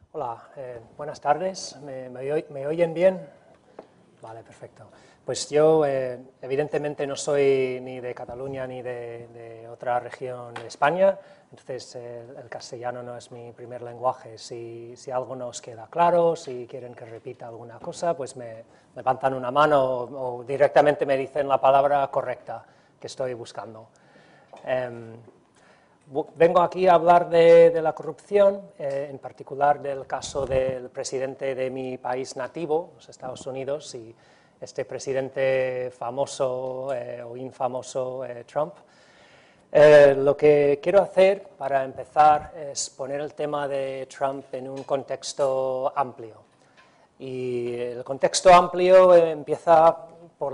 Hola, buenas tardes. ¿Me oyen bien? Vale, perfecto. Pues yo evidentemente no soy ni de Cataluña ni de otra región de España, entonces el castellano no es mi primer lenguaje. Si algo no os queda claro, si quieren que repita alguna cosa, pues me levantan una mano o directamente me dicen la palabra correcta que estoy buscando. Vengo aquí a hablar de la corrupción, en particular del caso del presidente de mi país nativo, los Estados Unidos, y este presidente famoso o infamoso Trump. Lo que quiero hacer para empezar es poner el tema de Trump en un contexto amplio. Y el contexto amplio empieza por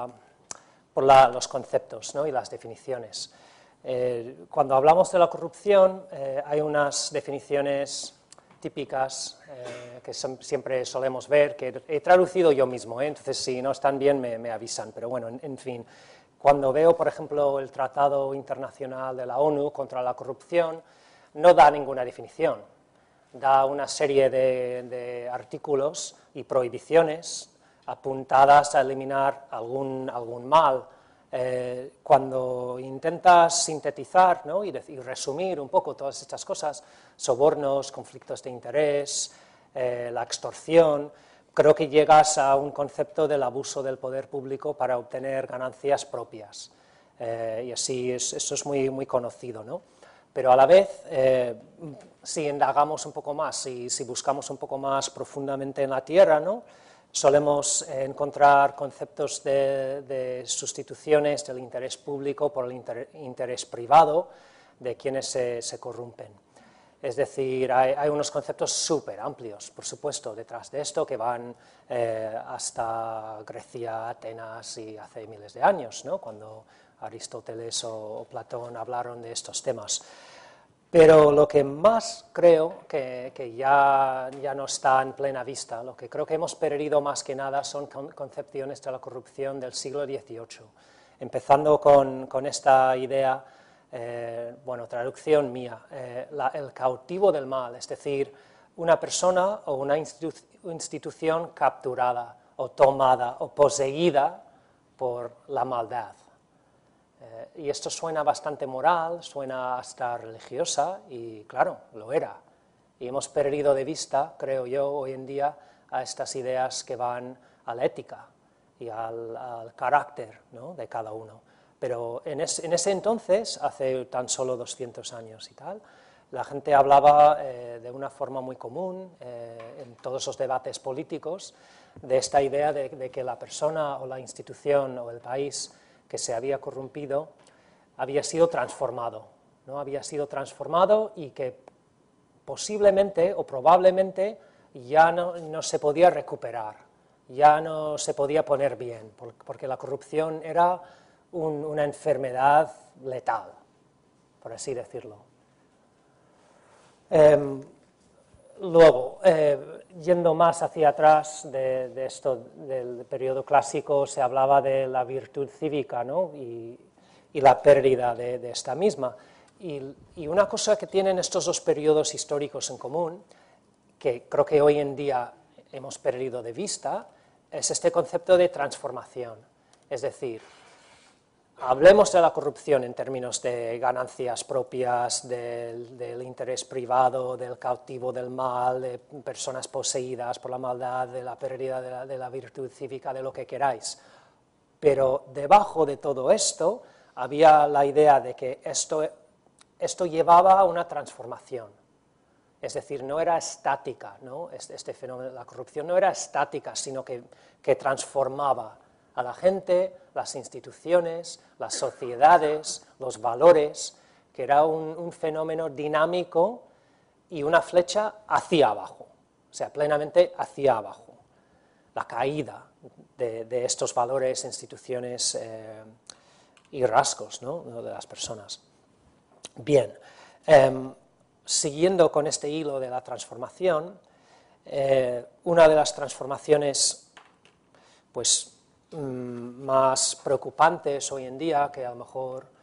los conceptos, ¿no? Y las definiciones. Cuando hablamos de la corrupción, hay unas definiciones típicas que siempre solemos ver, que he traducido yo mismo, entonces si no están bien me avisan, pero bueno, en fin, cuando veo, por ejemplo, el Tratado Internacional de la ONU contra la corrupción, no da ninguna definición, da una serie de artículos y prohibiciones apuntadas a eliminar algún mal. Cuando intentas sintetizar, ¿no? y resumir un poco todas estas cosas, sobornos, conflictos de interés, la extorsión, creo que llegas a un concepto del abuso del poder público para obtener ganancias propias. Y así eso es muy conocido, ¿no? Pero a la vez, si indagamos un poco más, si buscamos un poco más profundamente en la tierra, ¿no? Solemos encontrar conceptos de sustituciones del interés público por el interés privado de quienes se corrompen. Es decir, hay unos conceptos súper amplios, por supuesto, detrás de esto, que van hasta Grecia, Atenas y hace miles de años, ¿no? Cuando Aristóteles o Platón hablaron de estos temas. Pero lo que más creo que ya no está en plena vista, lo que creo que hemos perdido más que nada son concepciones de la corrupción del siglo XVIII, empezando con esta idea, traducción mía, el cautivo del mal, es decir, una persona o una institución capturada o tomada o poseída por la maldad. Y esto suena bastante moral, suena hasta religiosa, y claro, lo era. Y hemos perdido de vista, creo yo, hoy en día, a estas ideas que van a la ética y al carácter, ¿no? de cada uno. Pero en ese entonces, hace tan solo 200 años y tal, la gente hablaba de una forma muy común, en todos los debates políticos, de esta idea de que la persona o la institución o el país que se había corrompido había sido transformado, ¿no? Había sido transformado y que posiblemente o probablemente ya no se podía recuperar, ya no se podía poner bien, porque la corrupción era una enfermedad letal, por así decirlo. Luego, yendo más hacia atrás de esto del periodo clásico, se hablaba de la virtud cívica, ¿no? y la pérdida de esta misma. Y una cosa que tienen estos dos periodos históricos en común, que creo que hoy en día hemos perdido de vista, es este concepto de transformación. Es decir, hablemos de la corrupción en términos de ganancias propias, del interés privado, del cautivo del mal, de personas poseídas por la maldad, de la pérdida de la virtud cívica, de lo que queráis. Pero debajo de todo esto había la idea de que esto llevaba a una transformación. Es decir, no era estática, ¿no? Este fenómeno de la corrupción no era estática, sino que transformaba a la gente, las instituciones, las sociedades, los valores, que era un fenómeno dinámico y una flecha hacia abajo, o sea, plenamente hacia abajo. La caída de estos valores, instituciones y rasgos, ¿no? de las personas. Bien, siguiendo con este hilo de la transformación, una de las transformaciones pues, más preocupantes hoy en día, que a lo mejor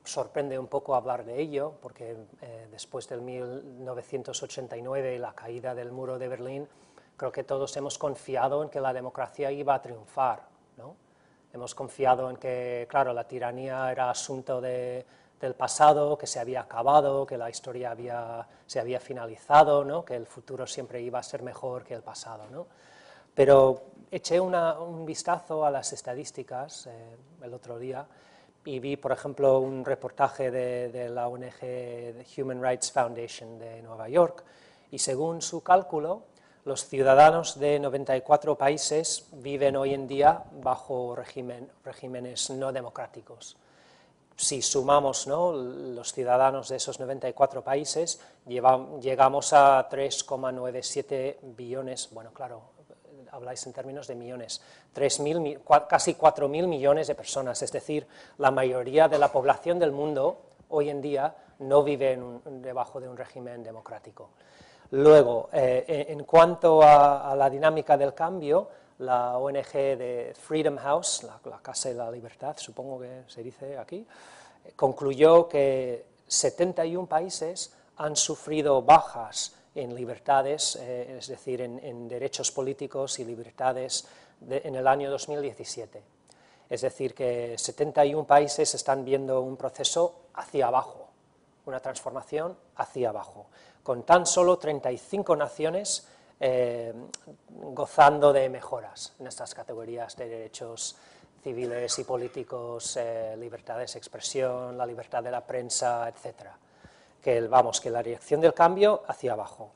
sorprende un poco hablar de ello, porque después del 1989 y la caída del muro de Berlín, creo que todos hemos confiado en que la democracia iba a triunfar, ¿no? Hemos confiado en que, claro, la tiranía era asunto del pasado, que se había acabado, que la historia se había finalizado, ¿no? Que el futuro siempre iba a ser mejor que el pasado, ¿no? Pero eché un vistazo a las estadísticas el otro día y vi, por ejemplo, un reportaje de la ONG Human Rights Foundation de Nueva York, y según su cálculo, los ciudadanos de 94 países viven hoy en día bajo regímenes no democráticos. Si sumamos, ¿no?, los ciudadanos de esos 94 países, llegamos a 3,97 billones, bueno, claro, habláis en términos de millones, casi 4.000 millones de personas, es decir, la mayoría de la población del mundo hoy en día no vive debajo de un régimen democrático. Luego, en cuanto a la dinámica del cambio, la ONG de Freedom House, la Casa de la Libertad, supongo que se dice aquí, concluyó que 71 países han sufrido bajas en libertades, es decir, en derechos políticos y libertades en el año 2017. Es decir, que 71 países están viendo un proceso hacia abajo, una transformación hacia abajo, con tan solo 35 naciones gozando de mejoras en estas categorías de derechos civiles y políticos, libertades de expresión, la libertad de la prensa, etcétera. Que la dirección del cambio hacia abajo.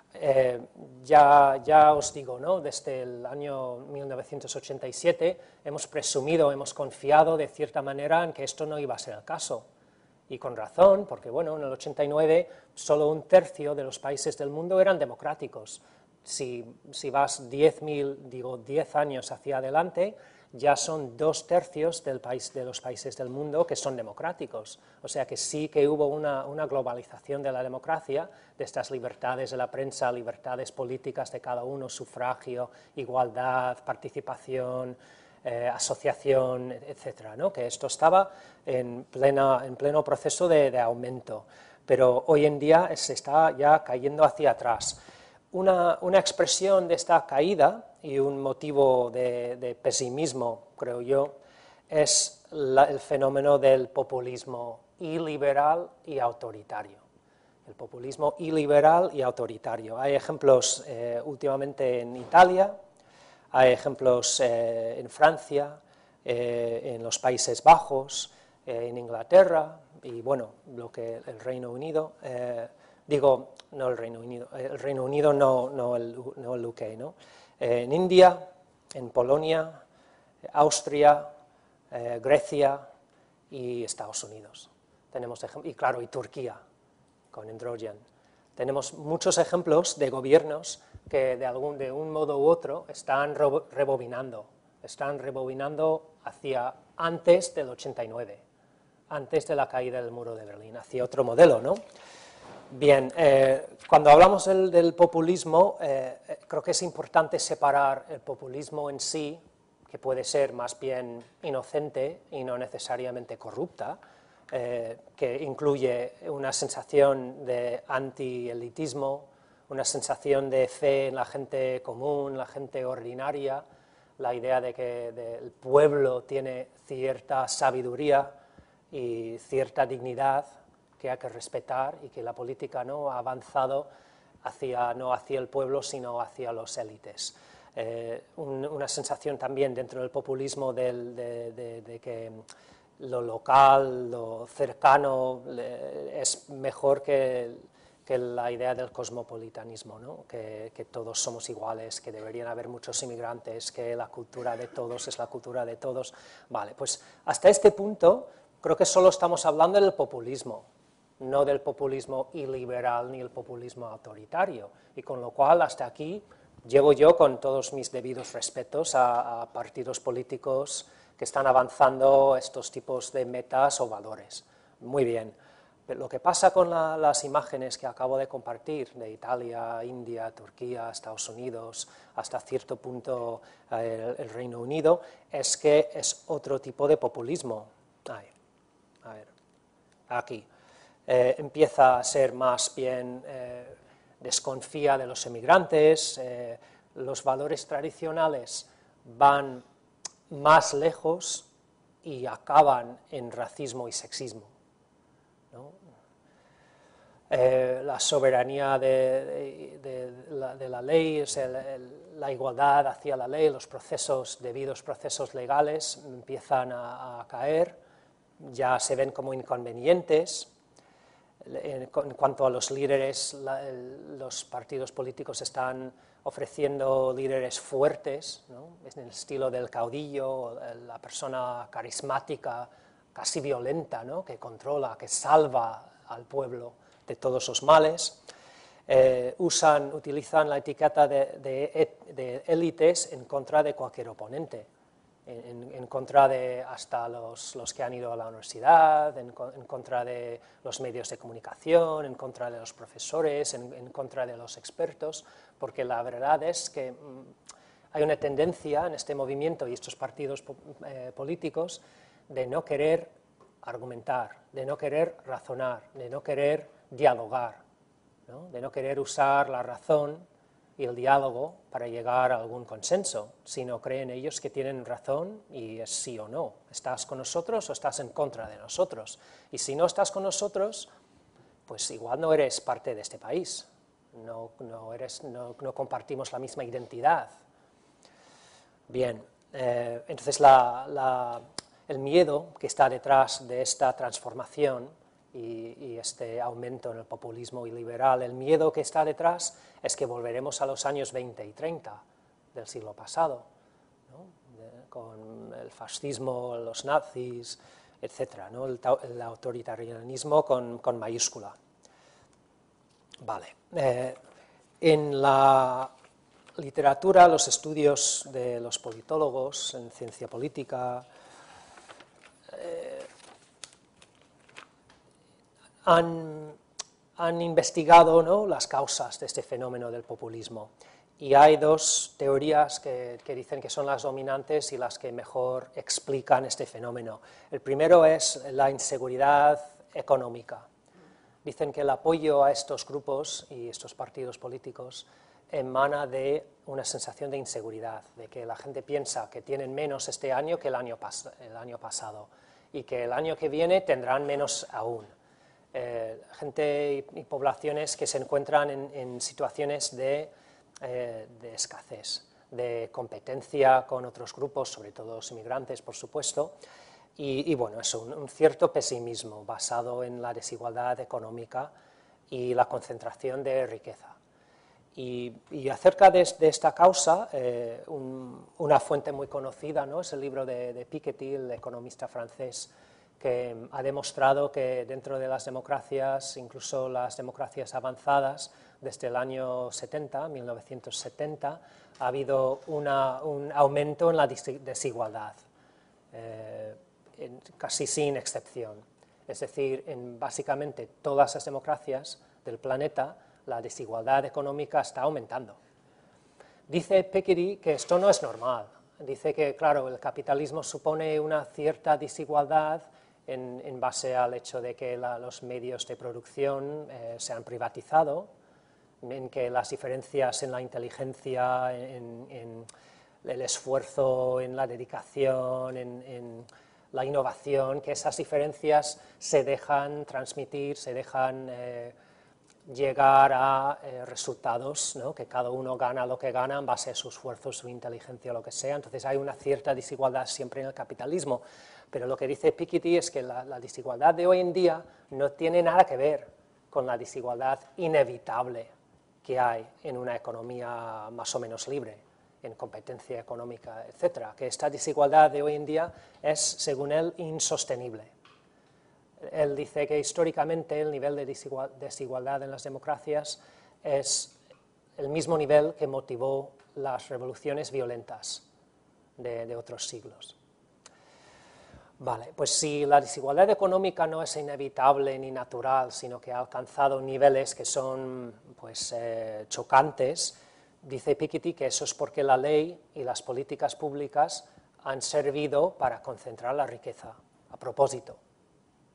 Ya os digo, ¿no?, desde el año 1987 hemos presumido, hemos confiado de cierta manera en que esto no iba a ser el caso. Y con razón, porque bueno, en el 89 solo un tercio de los países del mundo eran democráticos. Si vas 10 años hacia adelante, ya son 2/3 de los países del mundo que son democráticos. O sea que sí que hubo una globalización de la democracia, de estas libertades de la prensa, libertades políticas de cada uno, sufragio, igualdad, participación, asociación, etcétera, ¿no? Que esto estaba en pleno proceso de aumento, pero hoy en día se está ya cayendo hacia atrás. Una expresión de esta caída y un motivo de pesimismo, creo yo, es el fenómeno del populismo iliberal y autoritario. El populismo iliberal y autoritario. Hay ejemplos últimamente en Italia, hay ejemplos en Francia, en los Países Bajos, en Inglaterra y, bueno, el Reino Unido. No el Reino Unido no el UK, ¿no? En India, en Polonia, Austria, Grecia y Estados Unidos. Y claro, y Turquía, con Erdogan. Tenemos muchos ejemplos de gobiernos que de un modo u otro están rebobinando hacia antes del 89, antes de la caída del muro de Berlín, hacia otro modelo, ¿no? Bien, cuando hablamos del populismo, creo que es importante separar el populismo en sí, que puede ser más bien inocente y no necesariamente corrupta, que incluye una sensación de anti-elitismo, una sensación de fe en la gente común, la gente ordinaria, la idea de que el pueblo tiene cierta sabiduría y cierta dignidad que hay que respetar y que la política no ha avanzado no hacia el pueblo, sino hacia los élites. Una sensación también dentro del populismo de que lo local, lo cercano es mejor que la idea del cosmopolitanismo, ¿no? Que todos somos iguales, que deberían haber muchos inmigrantes, que la cultura de todos es la cultura de todos. Vale, pues hasta este punto creo que solo estamos hablando del populismo, no del populismo iliberal ni el populismo autoritario, y con lo cual hasta aquí llego yo con todos mis debidos respetos a partidos políticos que están avanzando estos tipos de metas o valores. Muy bien. Pero lo que pasa con las imágenes que acabo de compartir de Italia, India, Turquía, Estados Unidos, hasta cierto punto el Reino Unido, es que es otro tipo de populismo. A ver. aquí. Empieza a ser más bien, desconfía de los emigrantes, los valores tradicionales van más lejos y acaban en racismo y sexismo, ¿no? La soberanía de la ley, la igualdad hacia la ley, los debidos procesos legales empiezan a caer, ya se ven como inconvenientes. En cuanto a los líderes, los partidos políticos están ofreciendo líderes fuertes, ¿no? En el estilo del caudillo, la persona carismática, casi violenta, ¿no? Que controla, que salva al pueblo de todos los males. Utilizan la etiqueta de élites en contra de cualquier oponente, en contra de hasta los que han ido a la universidad, en contra de los medios de comunicación, en contra de los profesores, en contra de los expertos, porque la verdad es que hay una tendencia en este movimiento y estos partidos políticos de no querer argumentar, de no querer razonar, de no querer dialogar, ¿no? De no querer usar la razón y el diálogo para llegar a algún consenso, sino creen ellos que tienen razón y es sí o no. ¿Estás con nosotros o estás en contra de nosotros? Y si no estás con nosotros, pues igual no eres parte de este país, no compartimos la misma identidad. Bien, entonces el miedo que está detrás de esta transformación y este aumento en el populismo liberal, el miedo que está detrás es que volveremos a los años 20 y 30 del siglo pasado, ¿no? Con el fascismo, los nazis, etc., ¿no? El autoritarianismo con mayúscula. Vale. En la literatura, los estudios de los politólogos en ciencia política han investigado, ¿no?, las causas de este fenómeno del populismo. Y hay dos teorías que dicen que son las dominantes y las que mejor explican este fenómeno. El primero es la inseguridad económica. Dicen que el apoyo a estos grupos y estos partidos políticos emana de una sensación de inseguridad, de que la gente piensa que tienen menos este año que el año pasado y que el año que viene tendrán menos aún. Gente y poblaciones que se encuentran en situaciones de escasez, de competencia con otros grupos, sobre todo los inmigrantes, por supuesto, y bueno, es un cierto pesimismo basado en la desigualdad económica y la concentración de riqueza. Y acerca de esta causa, una fuente muy conocida, ¿no?, es el libro de Piketty, el economista francés, que ha demostrado que dentro de las democracias, incluso las democracias avanzadas, desde el año 1970, ha habido un aumento en la desigualdad, casi sin excepción. Es decir, en básicamente todas las democracias del planeta, la desigualdad económica está aumentando. Dice Piketty que esto no es normal. Dice que, claro, el capitalismo supone una cierta desigualdad en base al hecho de que los medios de producción se han privatizado, en que las diferencias en la inteligencia, en el esfuerzo, en la dedicación, en la innovación, que esas diferencias se dejan transmitir, se dejan llegar a resultados, ¿no?, que cada uno gana lo que gana en base a su esfuerzo, su inteligencia, lo que sea. Entonces hay una cierta desigualdad siempre en el capitalismo. Pero lo que dice Piketty es que la desigualdad de hoy en día no tiene nada que ver con la desigualdad inevitable que hay en una economía más o menos libre, en competencia económica, etc. Que esta desigualdad de hoy en día es, según él, insostenible. Él dice que históricamente el nivel de desigualdad en las democracias es el mismo nivel que motivó las revoluciones violentas de otros siglos. Vale, pues si la desigualdad económica no es inevitable ni natural, sino que ha alcanzado niveles que son, pues, chocantes, dice Piketty que eso es porque la ley y las políticas públicas han servido para concentrar la riqueza, a propósito.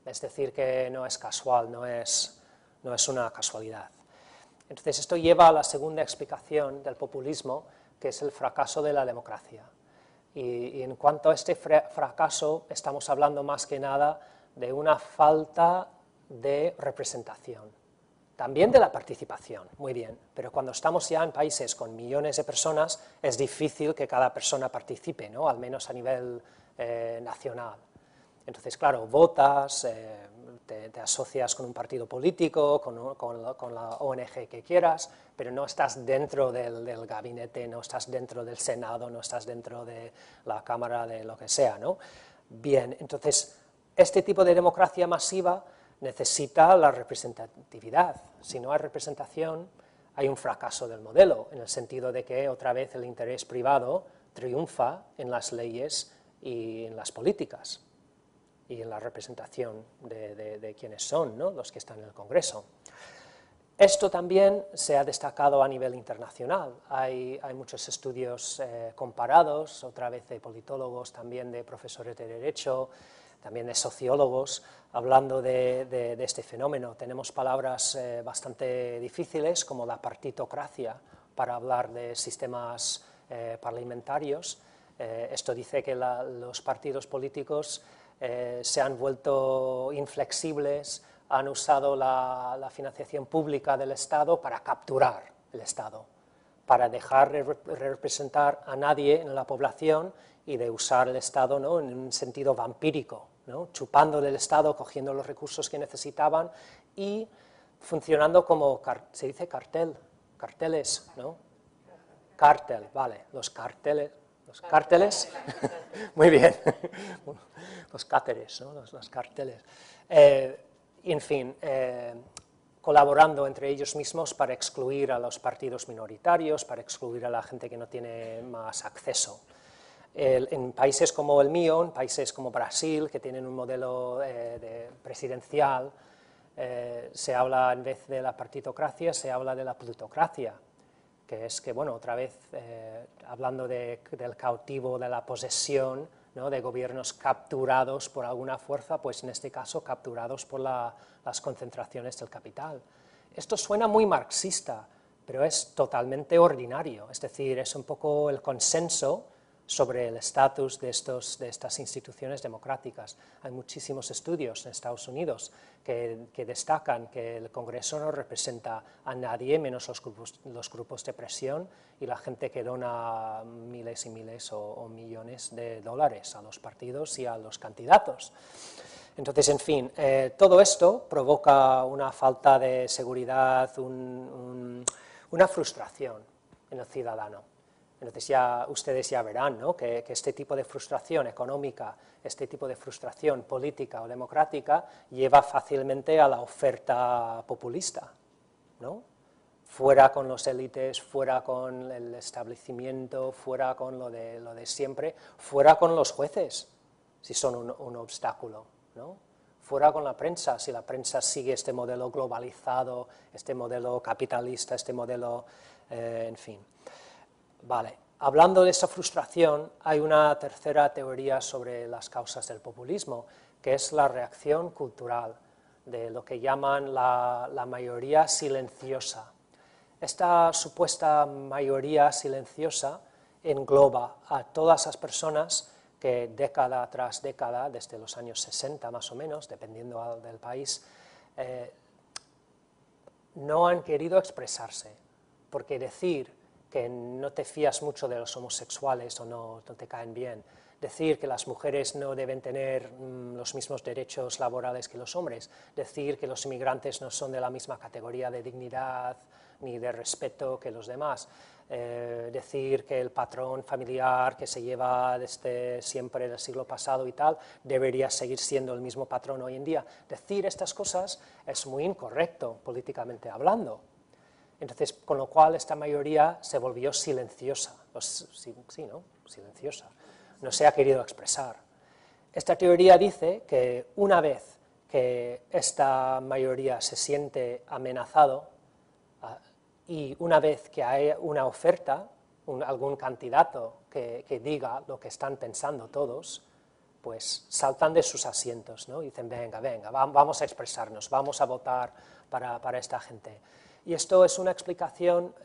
es decir, que no es casual, no es una casualidad. Entonces, esto lleva a la segunda explicación del populismo, que es el fracaso de la democracia. Y en cuanto a este fracaso, estamos hablando más que nada de una falta de representación. También de la participación, muy bien, pero cuando estamos ya en países con millones de personas, es difícil que cada persona participe, ¿no? Al menos a nivel nacional. Entonces, claro, votas, te asocias con un partido político, con la ONG que quieras, pero no estás dentro del gabinete, no estás dentro del Senado, no estás dentro de la Cámara de lo que sea, ¿no? Bien, entonces, este tipo de democracia masiva necesita la representatividad. Si no hay representación, hay un fracaso del modelo, en el sentido de que otra vez el interés privado triunfa en las leyes y en las políticas y en la representación de quienes son, ¿no? Los que están en el Congreso. Esto también se ha destacado a nivel internacional. Hay muchos estudios comparados, otra vez de politólogos, también de profesores de Derecho, también de sociólogos, hablando de este fenómeno. Tenemos palabras bastante difíciles, como la partitocracia, para hablar de sistemas parlamentarios. Esto dice que los partidos políticos se han vuelto inflexibles, han usado la financiación pública del Estado para capturar el Estado, para dejar de representar a nadie en la población y de usar el Estado, ¿no? En un sentido vampírico, ¿no? Chupando del Estado, cogiendo los recursos que necesitaban y funcionando como, se dice carteles, ¿no? Cártel, vale, los cárteles, muy bien, los cáteres, ¿no? los carteles, en fin, colaborando entre ellos mismos para excluir a los partidos minoritarios, para excluir a la gente que no tiene más acceso. En países como el mío, en países como Brasil, que tienen un modelo presidencial, se habla, en vez de la partitocracia, se habla de la plutocracia, que es que, bueno, otra vez, hablando del cautivo, de la posesión, ¿no? De gobiernos capturados por alguna fuerza, pues en este caso capturados por las concentraciones del capital. Esto suena muy marxista, pero es totalmente ordinario, es decir, es un poco el consenso sobre el estatus de estas instituciones democráticas. Hay muchísimos estudios en Estados Unidos que destacan que el Congreso no representa a nadie menos los grupos de presión y la gente que dona miles y miles o millones de dólares a los partidos y a los candidatos. Entonces, en fin, todo esto provoca una falta de seguridad, una frustración en el ciudadano. Entonces ustedes ya verán, ¿no? que este tipo de frustración económica, este tipo de frustración política o democrática lleva fácilmente a la oferta populista, ¿no? Fuera con los élites, fuera con el establecimiento, fuera con lo de siempre, fuera con los jueces, si son un obstáculo, ¿no? Fuera con la prensa, si la prensa sigue este modelo globalizado, este modelo capitalista, este modelo, en fin. Vale, hablando de esa frustración, hay una tercera teoría sobre las causas del populismo, que es la reacción cultural, de lo que llaman la mayoría silenciosa. Esta supuesta mayoría silenciosa engloba a todas las personas que década tras década, desde los años 60 más o menos, dependiendo del país, no han querido expresarse, porque decir que no te fías mucho de los homosexuales o no te caen bien, decir que las mujeres no deben tener los mismos derechos laborales que los hombres, decir que los inmigrantes no son de la misma categoría de dignidad ni de respeto que los demás, decir que el patrón familiar que se lleva desde siempre del siglo pasado y tal, debería seguir siendo el mismo patrón hoy en día. Decir estas cosas es muy incorrecto políticamente hablando. Entonces, con lo cual esta mayoría se volvió silenciosa, sí, ¿no? Silenciosa, no se ha querido expresar. Esta teoría dice que una vez que esta mayoría se siente amenazado y una vez que hay una oferta, algún candidato que diga lo que están pensando todos, pues saltan de sus asientos, ¿no? Y dicen, venga, vamos a expresarnos, vamos a votar para esta gente. Y esto es una explicación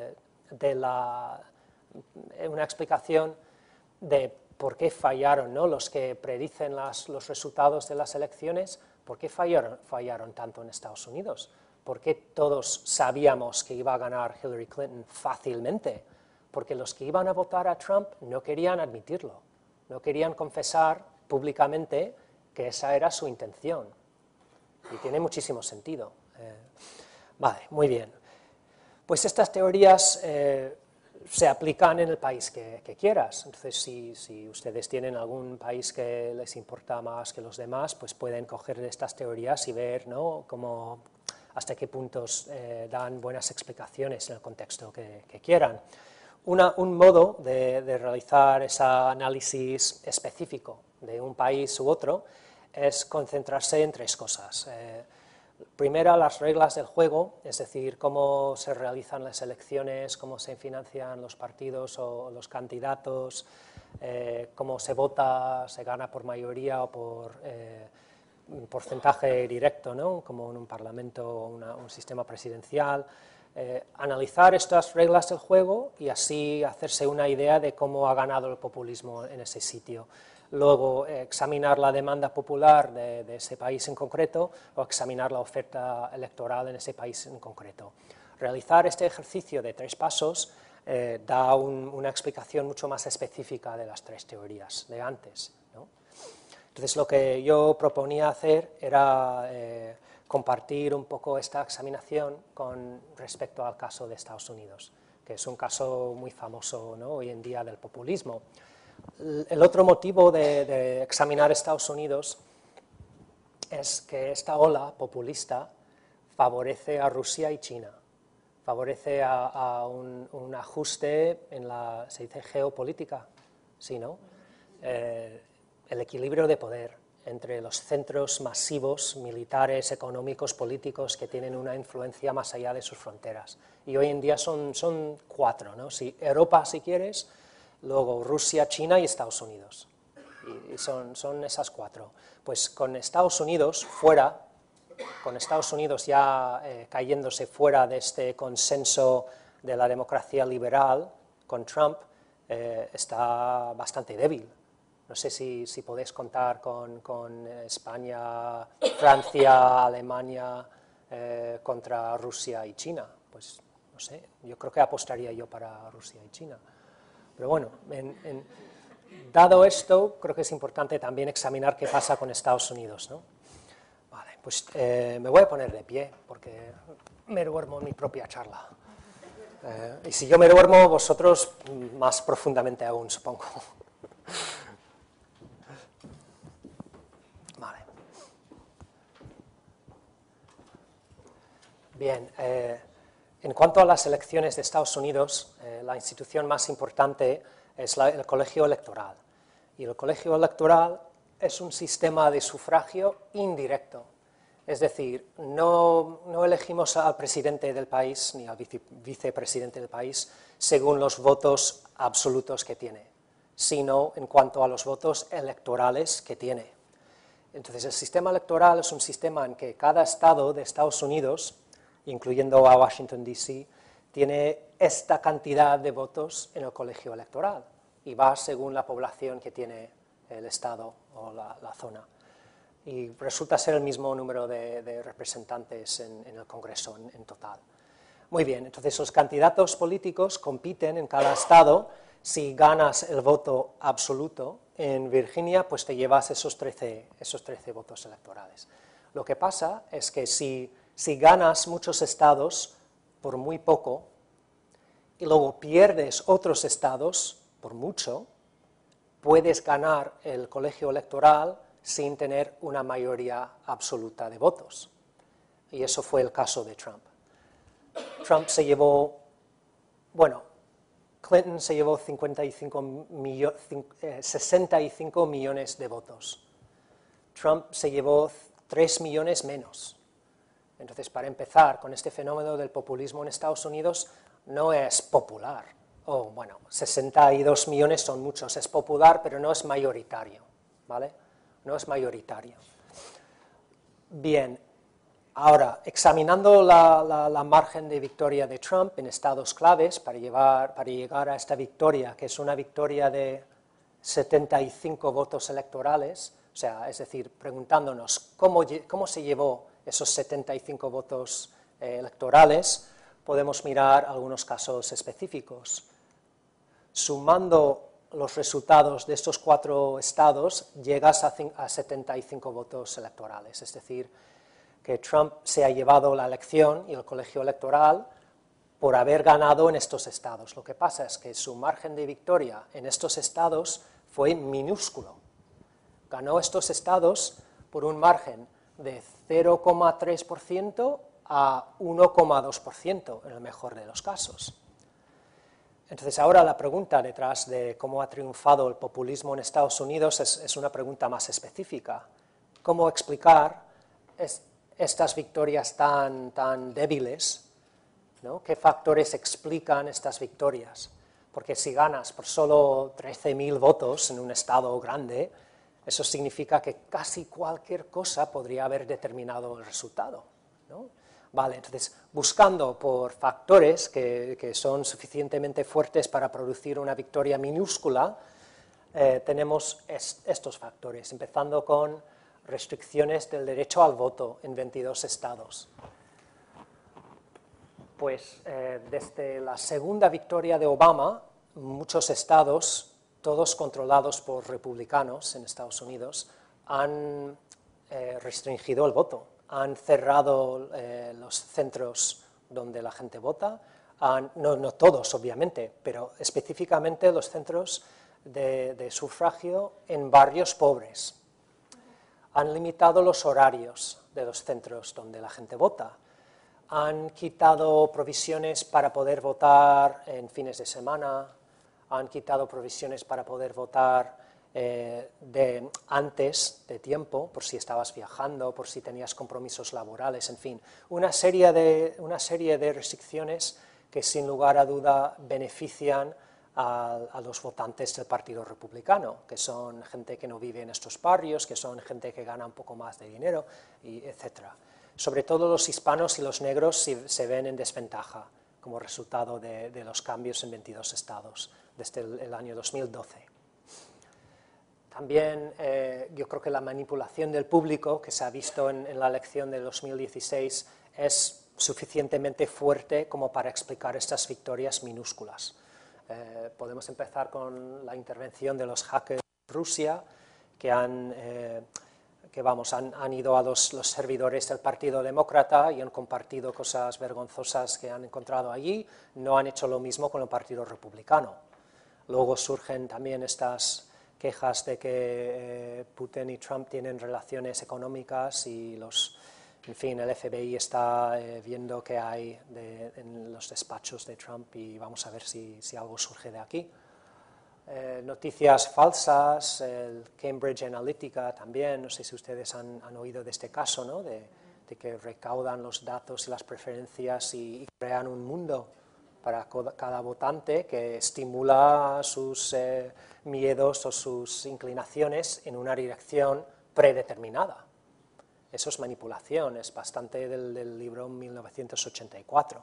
de por qué fallaron, ¿no? Los que predicen los resultados de las elecciones, ¿por qué fallaron tanto en Estados Unidos? ¿Por qué todos sabíamos que iba a ganar Hillary Clinton fácilmente? Porque los que iban a votar a Trump no querían admitirlo, no querían confesar públicamente que esa era su intención. Y tiene muchísimo sentido. Vale, muy bien. Pues estas teorías se aplican en el país que quieras. Entonces, si ustedes tienen algún país que les importa más que los demás, pues pueden coger estas teorías y ver, ¿no?, hasta qué puntos dan buenas explicaciones en el contexto que quieran. Un modo de realizar ese análisis específico de un país u otro es concentrarse en tres cosas. Primero, las reglas del juego, es decir, cómo se realizan las elecciones, cómo se financian los partidos o los candidatos, cómo se vota, se gana por mayoría o por un porcentaje directo, ¿no?, como en un parlamento o un sistema presidencial. Analizar estas reglas del juego y así hacerse una idea de cómo ha ganado el populismo en ese sitio. Luego, examinar la demanda popular de ese país en concreto o examinar la oferta electoral en ese país en concreto. Realizar este ejercicio de tres pasos da una explicación mucho más específica de las tres teorías de antes, ¿no? Entonces, lo que yo proponía hacer era compartir un poco esta examinación con respecto al caso de Estados Unidos, que es un caso muy famoso, ¿no?, hoy en día del populismo. El otro motivo de examinar Estados Unidos es que esta ola populista favorece a Rusia y China, favorece a un ajuste en la, se dice, geopolítica, ¿sí, no?, el equilibrio de poder entre los centros masivos militares, económicos, políticos que tienen una influencia más allá de sus fronteras. Y hoy en día son cuatro, ¿no? Europa, si quieres, luego Rusia, China y Estados Unidos. Y son esas cuatro. Pues con Estados Unidos fuera, con Estados Unidos ya cayéndose fuera de este consenso de la democracia liberal, con Trump, está bastante débil. No sé si podéis contar con España, Francia, Alemania contra Rusia y China. Pues no sé, yo creo que apostaría yo para Rusia y China. Pero bueno, dado esto, creo que es importante también examinar qué pasa con Estados Unidos, ¿no? Vale, pues me voy a poner de pie, porque me duermo en mi propia charla. Y si yo me duermo, vosotros más profundamente aún, supongo. Vale. Bien, en cuanto a las elecciones de Estados Unidos, la institución más importante es el colegio electoral. Y el colegio electoral es un sistema de sufragio indirecto. Es decir, no elegimos al presidente del país ni al vicepresidente del país según los votos absolutos que tiene, sino en cuanto a los votos electorales que tiene. Entonces, el sistema electoral es un sistema en que cada estado de Estados Unidos, incluyendo a Washington, D.C., tiene esta cantidad de votos en el colegio electoral y va según la población que tiene el estado o la zona. Y resulta ser el mismo número de representantes en el Congreso en total. Muy bien, entonces los candidatos políticos compiten en cada estado. Si ganas el voto absoluto en Virginia, pues te llevas esos 13 votos electorales. Lo que pasa es que si ganas muchos estados por muy poco y luego pierdes otros estados por mucho, puedes ganar el colegio electoral sin tener una mayoría absoluta de votos. Y eso fue el caso de Trump. Trump se llevó, Clinton se llevó 65 millones de votos. Trump se llevó 3 millones menos. Entonces, para empezar, con este fenómeno del populismo en Estados Unidos, no es popular. 62 millones son muchos, es popular, pero no es mayoritario. ¿vale? No es mayoritario. Bien, ahora, examinando la margen de victoria de Trump en estados claves para llegar a esta victoria, que es una victoria de 75 votos electorales, o sea, es decir, preguntándonos cómo se llevó esos 75 votos electorales, podemos mirar algunos casos específicos. Sumando los resultados de estos 4 estados, llegas a 75 votos electorales, es decir, que Trump se ha llevado la elección y el colegio electoral por haber ganado en estos estados. Lo que pasa es que su margen de victoria en estos estados fue minúsculo. Ganó estos estados por un margen de 0,3% a 1,2% en el mejor de los casos. Entonces ahora la pregunta detrás de cómo ha triunfado el populismo en Estados Unidos es una pregunta más específica. ¿Cómo explicar estas victorias tan débiles, ¿no? ¿Qué factores explican estas victorias? Porque si ganas por solo 13.000 votos en un estado grande, eso significa que casi cualquier cosa podría haber determinado el resultado, ¿no? Vale, entonces, buscando por factores que son suficientemente fuertes para producir una victoria minúscula, tenemos estos factores, empezando con restricciones del derecho al voto en 22 estados. Pues desde la segunda victoria de Obama, muchos estados, todos controlados por republicanos en Estados Unidos, han restringido el voto, han cerrado los centros donde la gente vota, no todos obviamente, pero específicamente los centros de sufragio en barrios pobres. Han limitado los horarios de los centros donde la gente vota, han quitado provisiones para poder votar en fines de semana, han quitado provisiones para poder votar antes de tiempo, por si estabas viajando, por si tenías compromisos laborales, en fin, una serie de restricciones que sin lugar a duda benefician a los votantes del Partido Republicano, que son gente que no vive en estos barrios, que son gente que gana un poco más de dinero, etc. Sobre todo los hispanos y los negros se ven en desventaja como resultado de los cambios en 22 estados desde el año 2012. También yo creo que la manipulación del público que se ha visto en la elección de 2016 es suficientemente fuerte como para explicar estas victorias minúsculas. Podemos empezar con la intervención de los hackers de Rusia, que han ido a los servidores del Partido Demócrata y han compartido cosas vergonzosas que han encontrado allí. No han hecho lo mismo con el Partido Republicano. Luego surgen también estas quejas de que Putin y Trump tienen relaciones económicas y en fin, el FBI está viendo qué hay en los despachos de Trump y vamos a ver si algo surge de aquí. Noticias falsas, el Cambridge Analytica también, no sé si ustedes han oído de este caso, ¿no? de que recaudan los datos y las preferencias y crean un mundo para cada votante que estimula sus miedos o sus inclinaciones en una dirección predeterminada. Eso es manipulación, es bastante del libro 1984.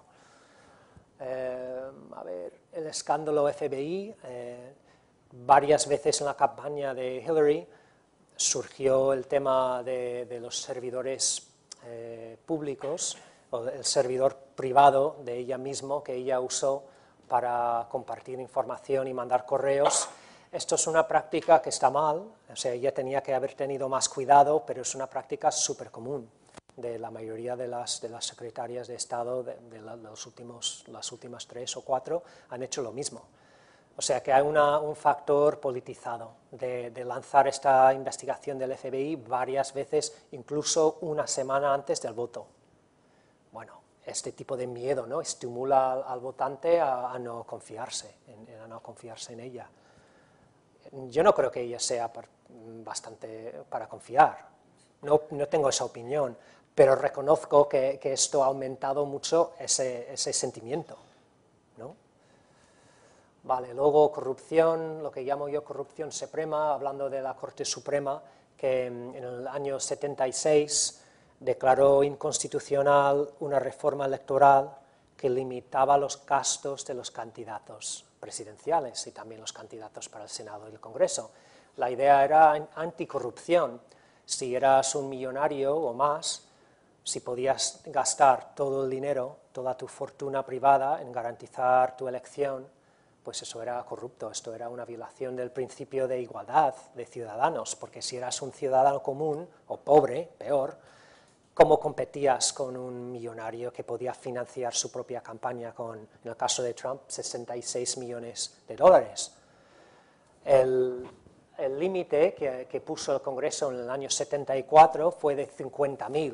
A ver, el escándalo FBI, varias veces en la campaña de Hillary surgió el tema de los servidores públicos, o el servidor privado de ella misma que ella usó para compartir información y mandar correos. Esto es una práctica que está mal, o sea, ella tenía que haber tenido más cuidado, pero es una práctica súper común de la mayoría de las secretarias de Estado las últimas 3 o 4 han hecho lo mismo. O sea que hay un factor politizado de lanzar esta investigación del FBI varias veces, incluso una semana antes del voto. Bueno, este tipo de miedo, ¿no?, estimula al votante a no confiarse en ella. Yo no creo que ella sea bastante para confiar, no tengo esa opinión, pero reconozco que esto ha aumentado mucho ese sentimiento, ¿no? Vale, luego corrupción, lo que llamo yo corrupción suprema, hablando de la Corte Suprema, que en el año 76 declaró inconstitucional una reforma electoral que limitaba los gastos de los candidatos presidenciales y también los candidatos para el Senado y el Congreso. La idea era anticorrupción. Si eras un millonario o más, si podías gastar todo el dinero, toda tu fortuna privada en garantizar tu elección, pues eso era corrupto, esto era una violación del principio de igualdad de ciudadanos, porque si eras un ciudadano común o pobre, peor, ¿cómo competías con un millonario que podía financiar su propia campaña con, en el caso de Trump, 66 millones de dólares? El límite que puso el Congreso en el año 74 fue de 50.000,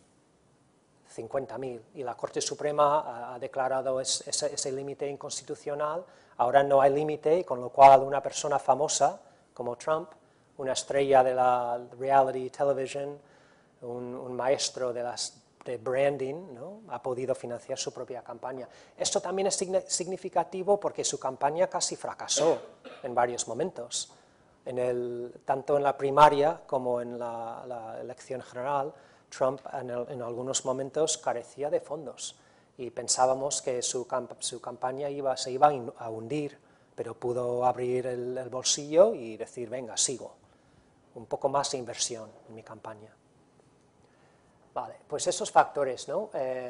y la Corte Suprema ha declarado ese límite inconstitucional. Ahora no hay límite, con lo cual una persona famosa como Trump, una estrella de la reality television, un maestro de branding, ¿no?, ha podido financiar su propia campaña. Esto también es significativo porque su campaña casi fracasó en varios momentos. Tanto en la primaria como en la elección general, Trump en algunos momentos carecía de fondos y pensábamos que su campaña se iba a hundir, pero pudo abrir el bolsillo y decir, venga, sigo, un poco más de inversión en mi campaña. Vale, pues esos factores, ¿no?,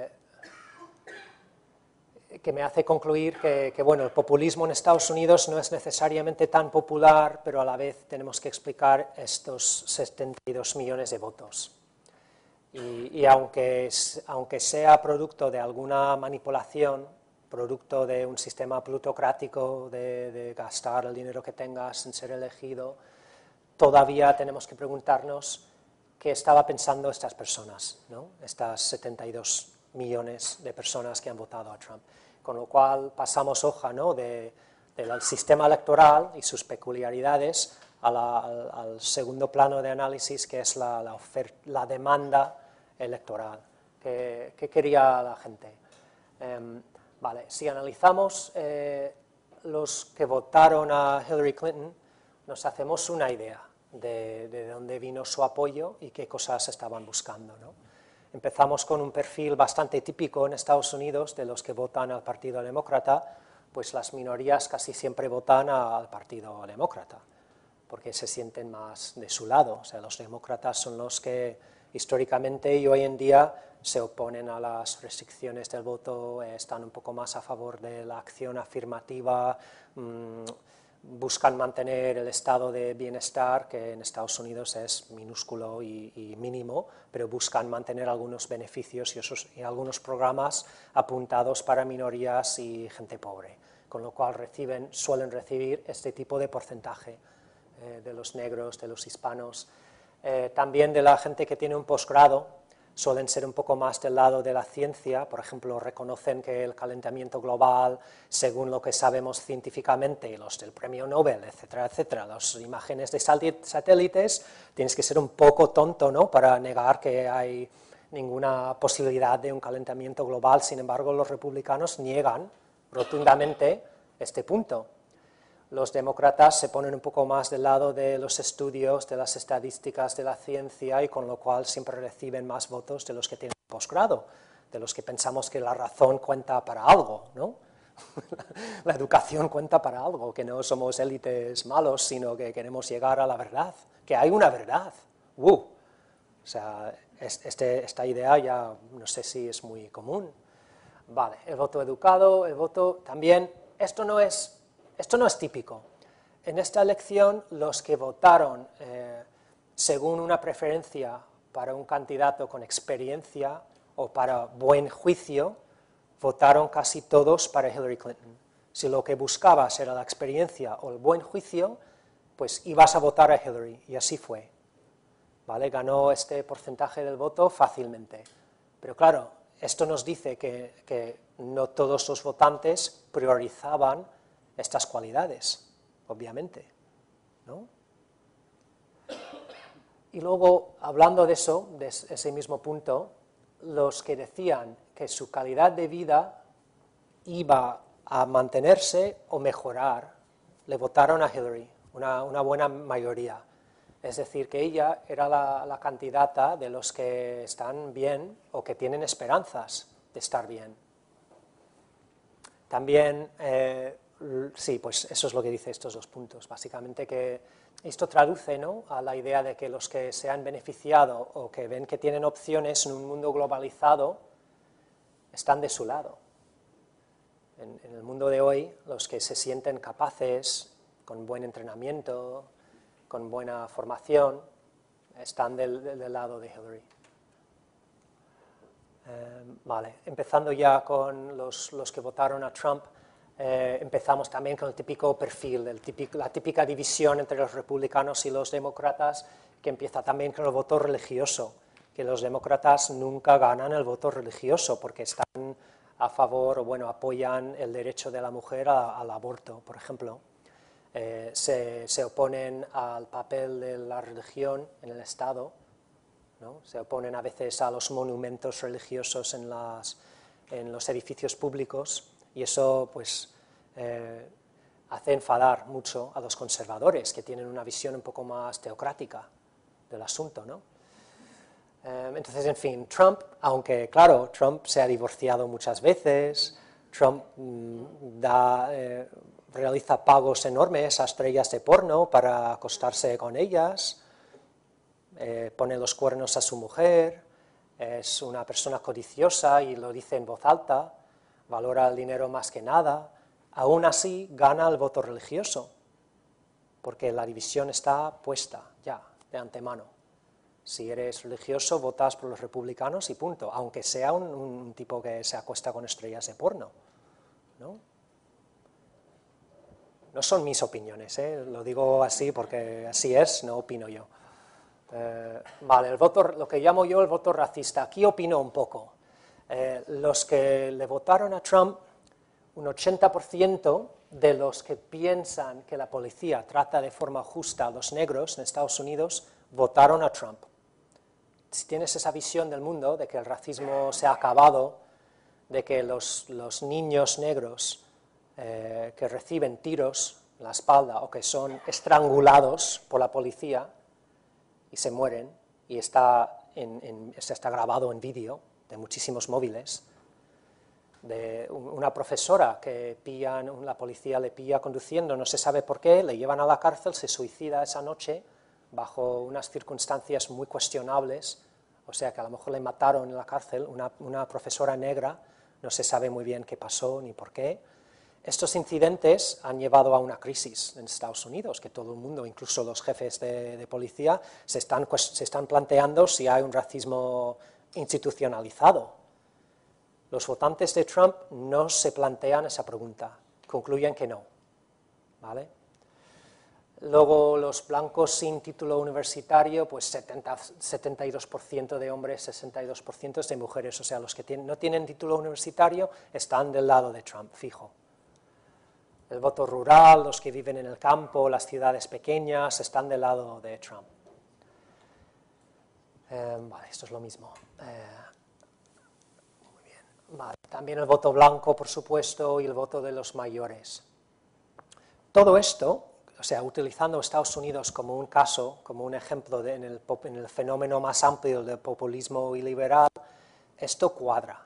que me hace concluir que, bueno, el populismo en Estados Unidos no es necesariamente tan popular, pero a la vez tenemos que explicar estos 72 millones de votos. Y aunque sea producto de alguna manipulación, producto de un sistema plutocrático de gastar el dinero que tengas en ser elegido, todavía tenemos que preguntarnos qué estaba pensando estas personas, ¿no?, estas 72 millones de personas que han votado a Trump. Con lo cual pasamos hoja, ¿no?, del sistema electoral y sus peculiaridades al segundo plano de análisis, que es la demanda electoral. ¿Qué quería la gente? Vale, si analizamos los que votaron a Hillary Clinton, nos hacemos una idea de dónde vino su apoyo y qué cosas estaban buscando, ¿no? Empezamos con un perfil bastante típico en Estados Unidos de los que votan al Partido Demócrata, pues las minorías casi siempre votan al Partido Demócrata, porque se sienten más de su lado. O sea, los demócratas son los que históricamente y hoy en día se oponen a las restricciones del voto, están un poco más a favor de la acción afirmativa, buscan mantener el estado de bienestar, que en Estados Unidos es minúsculo y mínimo, pero buscan mantener algunos beneficios y algunos programas apuntados para minorías y gente pobre, con lo cual suelen recibir este tipo de porcentaje de los negros, de los hispanos, también de la gente que tiene un posgrado. Suelen ser un poco más del lado de la ciencia, por ejemplo, reconocen que el calentamiento global, según lo que sabemos científicamente, los del premio Nobel, etcétera, etcétera, las imágenes de satélites, tienes que ser un poco tonto, ¿no?, para negar que hay ninguna posibilidad de un calentamiento global. Sin embargo, los republicanos niegan rotundamente este punto. Los demócratas se ponen un poco más del lado de los estudios, de las estadísticas de la ciencia, y con lo cual siempre reciben más votos de los que tienen posgrado, de los que pensamos que la razón cuenta para algo, ¿no? La educación cuenta para algo, que no somos élites malos, sino que queremos llegar a la verdad, que hay una verdad. O sea, esta idea ya no sé si es muy común. Vale, el voto educado, el voto también, esto no es típico. En esta elección, los que votaron según una preferencia para un candidato con experiencia o para buen juicio, votaron casi todos para Hillary Clinton. Si lo que buscabas era la experiencia o el buen juicio, pues ibas a votar a Hillary, y así fue. ¿Vale? Ganó este porcentaje del voto fácilmente. Pero claro, esto nos dice que no todos los votantes priorizaban estas cualidades, obviamente, ¿no? Y luego, hablando de eso, de ese mismo punto, los que decían que su calidad de vida iba a mantenerse o mejorar, le votaron a Hillary, una buena mayoría. Es decir, que ella era la candidata de los que están bien o que tienen esperanzas de estar bien. También, sí, pues eso es lo que dice estos dos puntos. Básicamente que esto traduce, ¿no?, a la idea de que los que se han beneficiado o que ven que tienen opciones en un mundo globalizado están de su lado. En el mundo de hoy, los que se sienten capaces, con buen entrenamiento, con buena formación, están del lado de Hillary. Vale, empezando ya con los que votaron a Trump, empezamos también con el típico perfil, la típica división entre los republicanos y los demócratas, que empieza también con el voto religioso, que los demócratas nunca ganan el voto religioso porque están a favor o, bueno, apoyan el derecho de la mujer al aborto, por ejemplo. Se oponen al papel de la religión en el Estado, ¿no? Se oponen a veces a los monumentos religiosos en los edificios públicos, y eso pues hace enfadar mucho a los conservadores, que tienen una visión un poco más teocrática del asunto, ¿no? Entonces, en fin, Trump, aunque claro, Trump se ha divorciado muchas veces, Trump realiza pagos enormes a estrellas de porno para acostarse con ellas, pone los cuernos a su mujer, es una persona codiciosa y lo dice en voz alta, valora el dinero más que nada, aún así gana el voto religioso, porque la división está puesta ya, de antemano. Si eres religioso, votas por los republicanos y punto, aunque sea un tipo que se acuesta con estrellas de porno, ¿no? No son mis opiniones, lo digo así porque así es, no opino yo. Vale, lo que llamo yo el voto racista, aquí opino un poco. Los que le votaron a Trump, un 80% de los que piensan que la policía trata de forma justa a los negros en Estados Unidos, votaron a Trump. Si tienes esa visión del mundo, de que el racismo se ha acabado, de que los niños negros que reciben tiros en la espalda o que son estrangulados por la policía y se mueren, y está grabado en vídeo de muchísimos móviles, de una profesora que la policía le pilla conduciendo, no se sabe por qué, le llevan a la cárcel, se suicida esa noche bajo unas circunstancias muy cuestionables, o sea que a lo mejor le mataron en la cárcel, una profesora negra, no se sabe muy bien qué pasó ni por qué. Estos incidentes han llevado a una crisis en Estados Unidos, que todo el mundo, incluso los jefes de policía, se están planteando si hay un racismo institucionalizado. Los votantes de Trump no se plantean esa pregunta, concluyen que no, ¿vale? Luego los blancos sin título universitario, pues 72% de hombres, 62% de mujeres, o sea, los que no tienen título universitario están del lado de Trump, fijo. El voto rural, los que viven en el campo, las ciudades pequeñas, están del lado de Trump. Vale, esto es lo mismo. Muy bien. Vale. También el voto blanco, por supuesto, y el voto de los mayores. Todo esto, o sea, utilizando Estados Unidos como un caso, como un ejemplo en el fenómeno más amplio del populismo iliberal, esto cuadra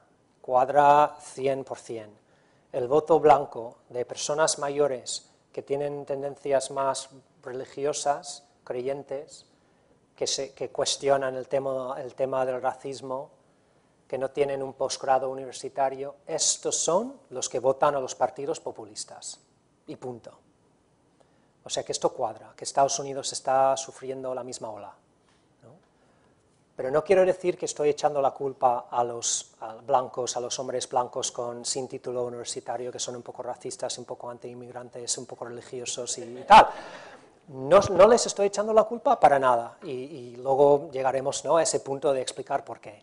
100%. El voto blanco de personas mayores que tienen tendencias más religiosas, creyentes, que cuestionan el tema del racismo, que no tienen un posgrado universitario, estos son los que votan a los partidos populistas, y punto. O sea que esto cuadra, que Estados Unidos está sufriendo la misma ola, ¿no? Pero no quiero decir que estoy echando la culpa a los blancos, a los hombres blancos sin título universitario, que son un poco racistas, un poco anti-inmigrantes, un poco religiosos y tal. No les estoy echando la culpa para nada, y luego llegaremos, ¿no?, a ese punto de explicar por qué.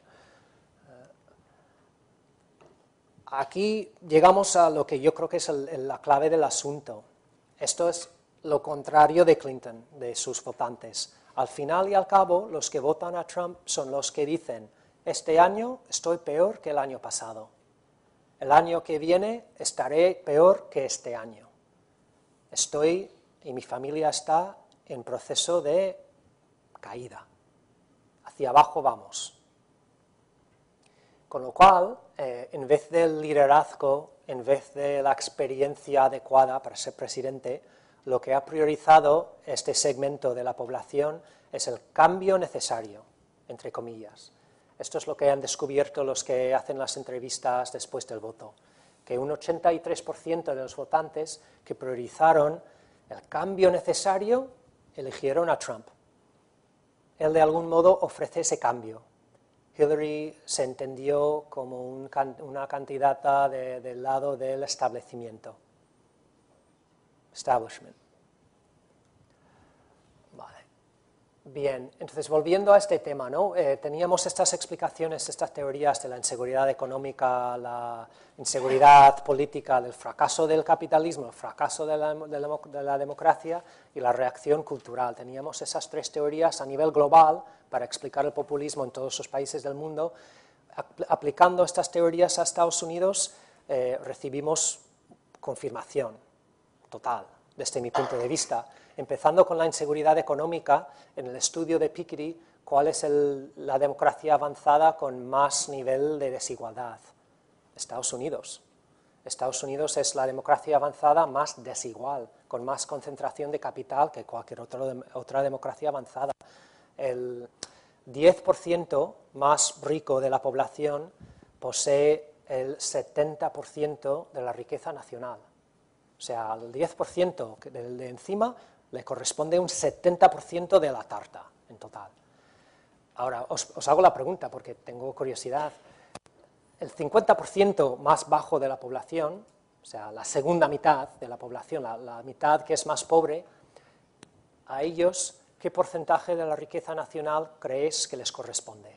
Aquí llegamos a lo que yo creo que es la clave del asunto. Esto es lo contrario de Clinton, de sus votantes. Al final y al cabo, los que votan a Trump son los que dicen, este año estoy peor que el año pasado. el año que viene estaré peor que este año. Estoy, y mi familia está en proceso de caída. Hacia abajo vamos. Con lo cual, en vez del liderazgo, en vez de la experiencia adecuada para ser presidente, lo que ha priorizado este segmento de la población es el cambio necesario, entre comillas. Esto es lo que han descubierto los que hacen las entrevistas después del voto, que un 83% de los votantes que priorizaron el cambio necesario eligieron a Trump. Él de algún modo ofrece ese cambio. Hillary se entendió como una candidata del lado del establishment. Vale. Bien, entonces volviendo a este tema, ¿no? Teníamos estas explicaciones, estas teorías de la inseguridad económica, la inseguridad política, del fracaso del capitalismo, el fracaso de la democracia y la reacción cultural. Teníamos esas tres teorías a nivel global para explicar el populismo en todos los países del mundo. Aplicando estas teorías a Estados Unidos, recibimos confirmación total, desde mi punto de vista. Empezando con la inseguridad económica, en el estudio de Piketty, ¿cuál es la democracia avanzada con más nivel de desigualdad? Estados Unidos. Estados Unidos es la democracia avanzada más desigual, con más concentración de capital que cualquier otra democracia avanzada. El 10% más rico de la población posee el 70% de la riqueza nacional. O sea, al 10% de encima le corresponde un 70% de la tarta en total. Ahora, os hago la pregunta porque tengo curiosidad. El 50% más bajo de la población, o sea, la segunda mitad de la población, la mitad que es más pobre, a ellos, ¿qué porcentaje de la riqueza nacional creéis que les corresponde?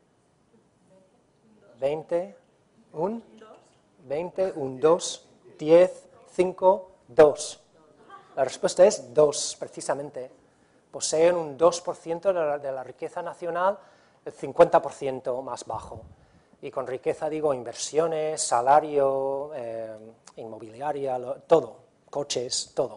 20, un 2, 10, 5, 2. La respuesta es 2, precisamente. Poseen un 2% de la riqueza nacional, el 50% más bajo. Y con riqueza digo inversiones, salario, inmobiliaria, todo, coches, todo.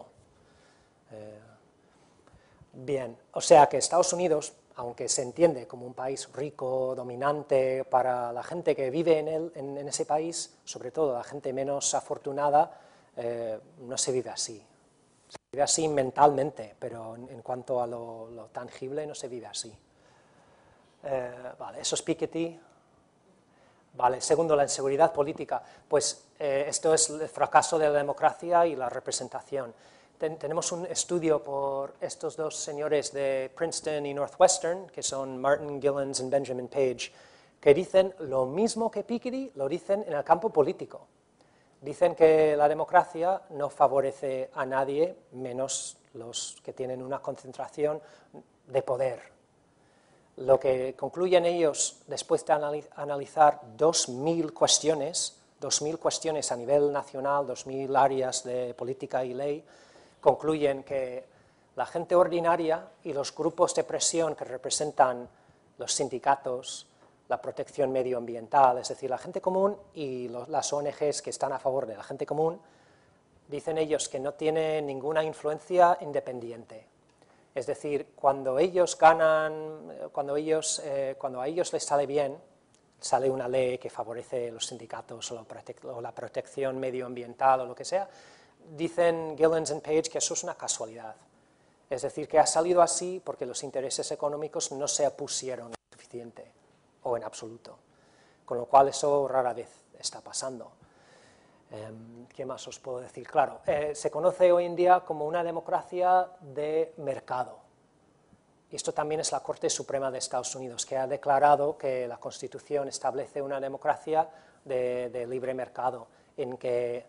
Bien, o sea que Estados Unidos, aunque se entiende como un país rico, dominante, para la gente que vive en ese país, sobre todo la gente menos afortunada, no se vive así. Se vive así mentalmente, pero en cuanto a lo tangible no se vive así. Vale, eso es Piketty. Vale, segundo, la inseguridad política. Pues esto es el fracaso de la democracia y la representación. Tenemos un estudio por estos dos señores de Princeton y Northwestern, que son Martin Gilens y Benjamin Page, que dicen lo mismo que Piketty, lo dicen en el campo político. Dicen que la democracia no favorece a nadie, menos los que tienen una concentración de poder. Lo que concluyen ellos, después de analizar 2.000 cuestiones a nivel nacional, 2.000 áreas de política y ley, concluyen que la gente ordinaria y los grupos de presión que representan los sindicatos, la protección medioambiental, es decir, la gente común y las ONGs que están a favor de la gente común, dicen ellos que no tienen ninguna influencia independiente. Es decir, cuando ellos ganan, cuando a ellos les sale bien, sale una ley que favorece los sindicatos o la protección medioambiental o lo que sea, dicen Gilens y Page que eso es una casualidad. Es decir, que ha salido así porque los intereses económicos no se opusieron suficiente o en absoluto. Con lo cual eso rara vez está pasando. ¿Qué más os puedo decir? Claro, se conoce hoy en día como una democracia de mercado. Y esto también es la Corte Suprema de Estados Unidos, que ha declarado que la Constitución establece una democracia de libre mercado, en que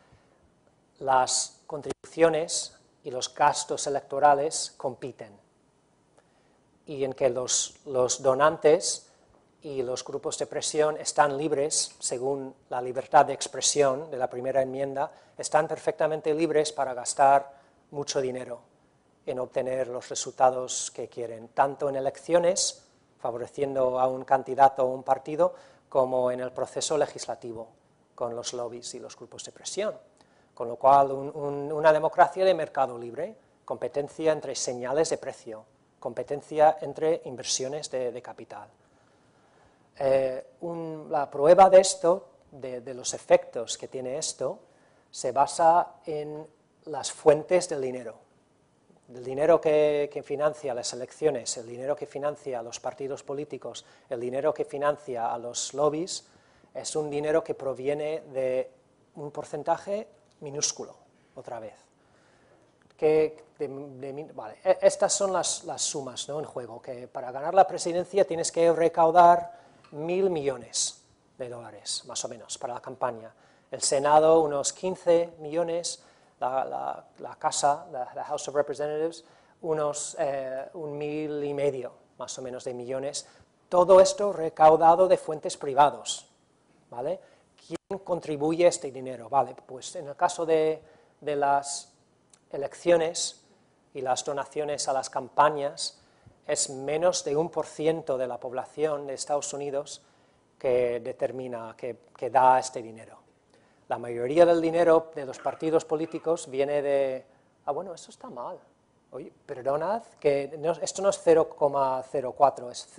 las contribuciones y los gastos electorales compiten, y en que los donantes y los grupos de presión están libres, según la libertad de expresión de la primera enmienda, están perfectamente libres para gastar mucho dinero en obtener los resultados que quieren, tanto en elecciones, favoreciendo a un candidato o un partido, como en el proceso legislativo, con los lobbies y los grupos de presión. Con lo cual, una democracia de mercado libre, competencia entre señales de precio, competencia entre inversiones de capital. La prueba de esto, de los efectos que tiene esto, se basa en las fuentes del dinero. El dinero que financia las elecciones, el dinero que financia a los partidos políticos, el dinero que financia a los lobbies, es un dinero que proviene de un porcentaje minúsculo, otra vez. Vale, estas son las sumas, ¿no?, en juego, que para ganar la presidencia tienes que recaudar 1.000 millones de dólares, más o menos, para la campaña. El Senado, unos 15 millones, la Casa, la House of Representatives, unos 1.500.000, más o menos, de millones. Todo esto recaudado de fuentes privados, ¿vale? ¿Quién contribuye a este dinero? Vale, pues en el caso de las elecciones y las donaciones a las campañas, es menos de 1% de la población de Estados Unidos que determina, que da este dinero. La mayoría del dinero de los partidos políticos viene de... bueno, eso está mal. Oye, perdonad, que esto no es 0,04, es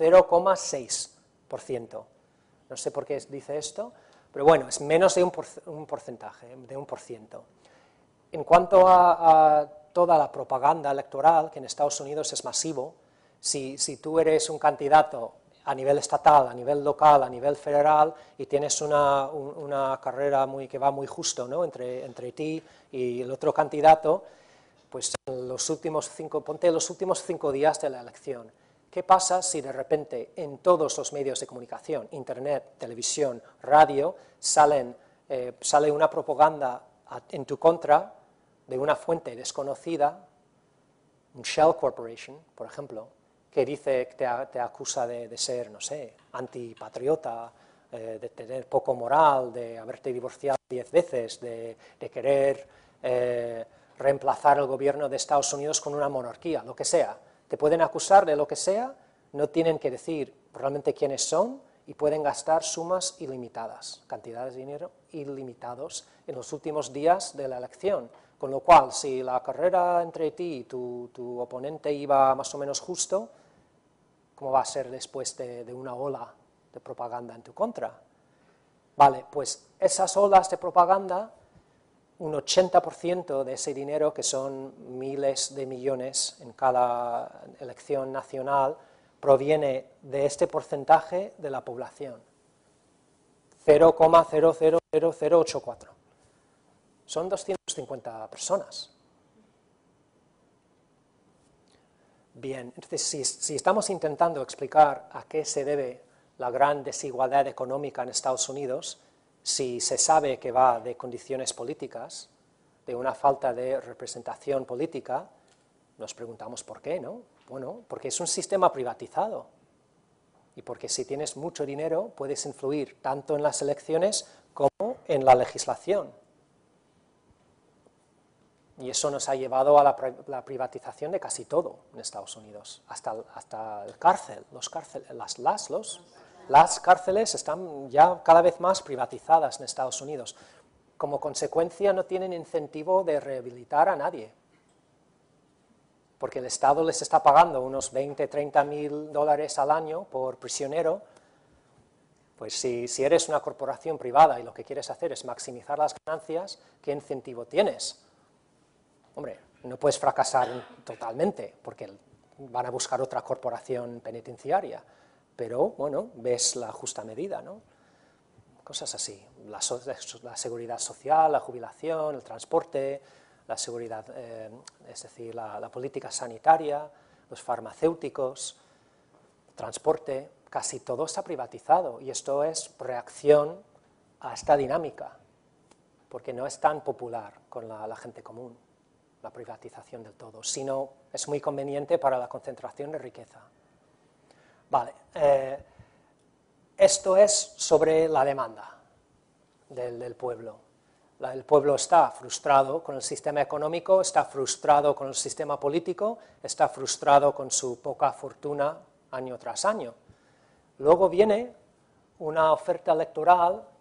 0,6%. No sé por qué dice esto, pero bueno, es menos de un porcentaje, de 1%. En cuanto a toda la propaganda electoral, que en Estados Unidos es masivo, si tú eres un candidato a nivel estatal, a nivel local, a nivel federal, y tienes una carrera que va muy justo, ¿no?, entre ti y el otro candidato, pues ponte los últimos 5 días de la elección. ¿Qué pasa si de repente en todos los medios de comunicación, internet, televisión, radio, sale una propaganda en tu contra de una fuente desconocida, un Shell Corporation, por ejemplo, que te acusa de ser, no sé, antipatriota, de tener poco moral, de haberte divorciado 10 veces, de querer reemplazar el gobierno de Estados Unidos con una monarquía, lo que sea? Te pueden acusar de lo que sea, no tienen que decir realmente quiénes son y pueden gastar sumas ilimitadas, cantidades de dinero ilimitados en los últimos días de la elección. Con lo cual, si la carrera entre ti y tu oponente iba más o menos justo, ¿cómo va a ser después de una ola de propaganda en tu contra? Vale, pues esas olas de propaganda, un 80% de ese dinero, que son miles de millones en cada elección nacional, proviene de este porcentaje de la población, 0,000084. Son 250 personas. Bien, entonces si estamos intentando explicar a qué se debe la gran desigualdad económica en Estados Unidos, si se sabe que va de condiciones políticas, de una falta de representación política, nos preguntamos por qué, ¿no? Bueno, porque es un sistema privatizado y porque si tienes mucho dinero puedes influir tanto en las elecciones como en la legislación. Y eso nos ha llevado a la privatización de casi todo en Estados Unidos, hasta el cárcel. Las cárceles están ya cada vez más privatizadas en Estados Unidos. Como consecuencia no tienen incentivo de rehabilitar a nadie, porque el Estado les está pagando unos 20-30 mil dólares al año por prisionero. Pues si eres una corporación privada y lo que quieres hacer es maximizar las ganancias, ¿qué incentivo tienes? Hombre, no puedes fracasar totalmente, porque van a buscar otra corporación penitenciaria, pero, bueno, ves la justa medida, ¿no? Cosas así, la seguridad social, la jubilación, el transporte, la seguridad, es decir, la política sanitaria, los farmacéuticos, transporte, casi todo está privatizado, y esto es reacción a esta dinámica, porque no es tan popular con la gente común, la privatización del todo, sino es muy conveniente para la concentración de riqueza. Vale, esto es sobre la demanda del pueblo. El pueblo está frustrado con el sistema económico, está frustrado con el sistema político, está frustrado con su poca fortuna año tras año. Luego viene una oferta electoral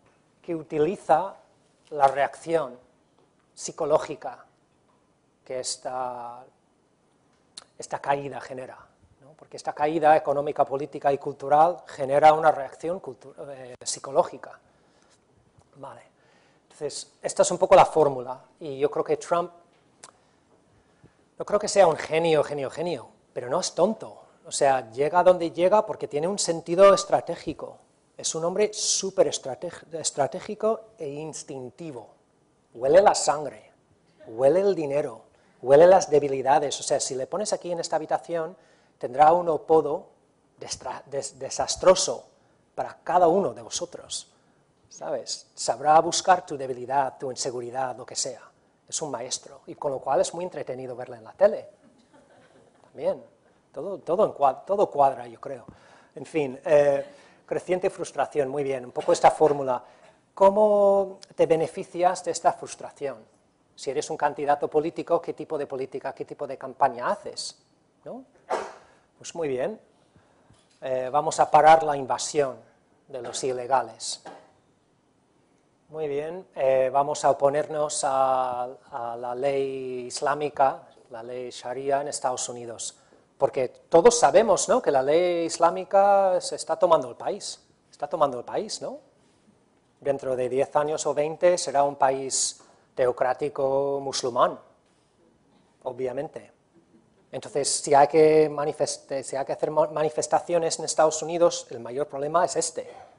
que utiliza la reacción psicológica que esta caída genera, ¿no? Porque esta caída económica, política y cultural genera una reacción psicológica. Vale. Entonces, esta es un poco la fórmula, y yo creo que Trump, no creo que sea un genio, pero no es tonto. O sea, llega donde llega porque tiene un sentido estratégico. Es un hombre súper estratégico e instintivo. Huele la sangre, huele el dinero, huele las debilidades. O sea, si le pones aquí en esta habitación, tendrá un apodo desastroso para cada uno de vosotros. ¿Sabes? Sabrá buscar tu debilidad, tu inseguridad, lo que sea. Es un maestro, y con lo cual es muy entretenido verle en la tele. También, todo cuadra, yo creo. En fin, creciente frustración, muy bien, un poco esta fórmula. ¿Cómo te beneficias de esta frustración? Si eres un candidato político, ¿qué tipo de política, qué tipo de campaña haces? ¿No? Pues muy bien, vamos a parar la invasión de los ilegales. Muy bien, vamos a oponernos a la ley islámica, la ley Sharia en Estados Unidos, porque todos sabemos, ¿no?, que la ley islámica se está tomando el país, ¿no? Dentro de 10 años o 20 será un país teocrático musulmán, obviamente. Entonces, si hay que hacer manifestaciones en Estados Unidos, el mayor problema es este.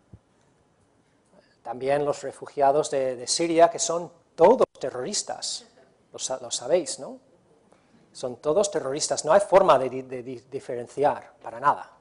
También los refugiados de Siria, que son todos terroristas, lo sabéis, ¿no? Son todos terroristas, no hay forma de diferenciar, para nada.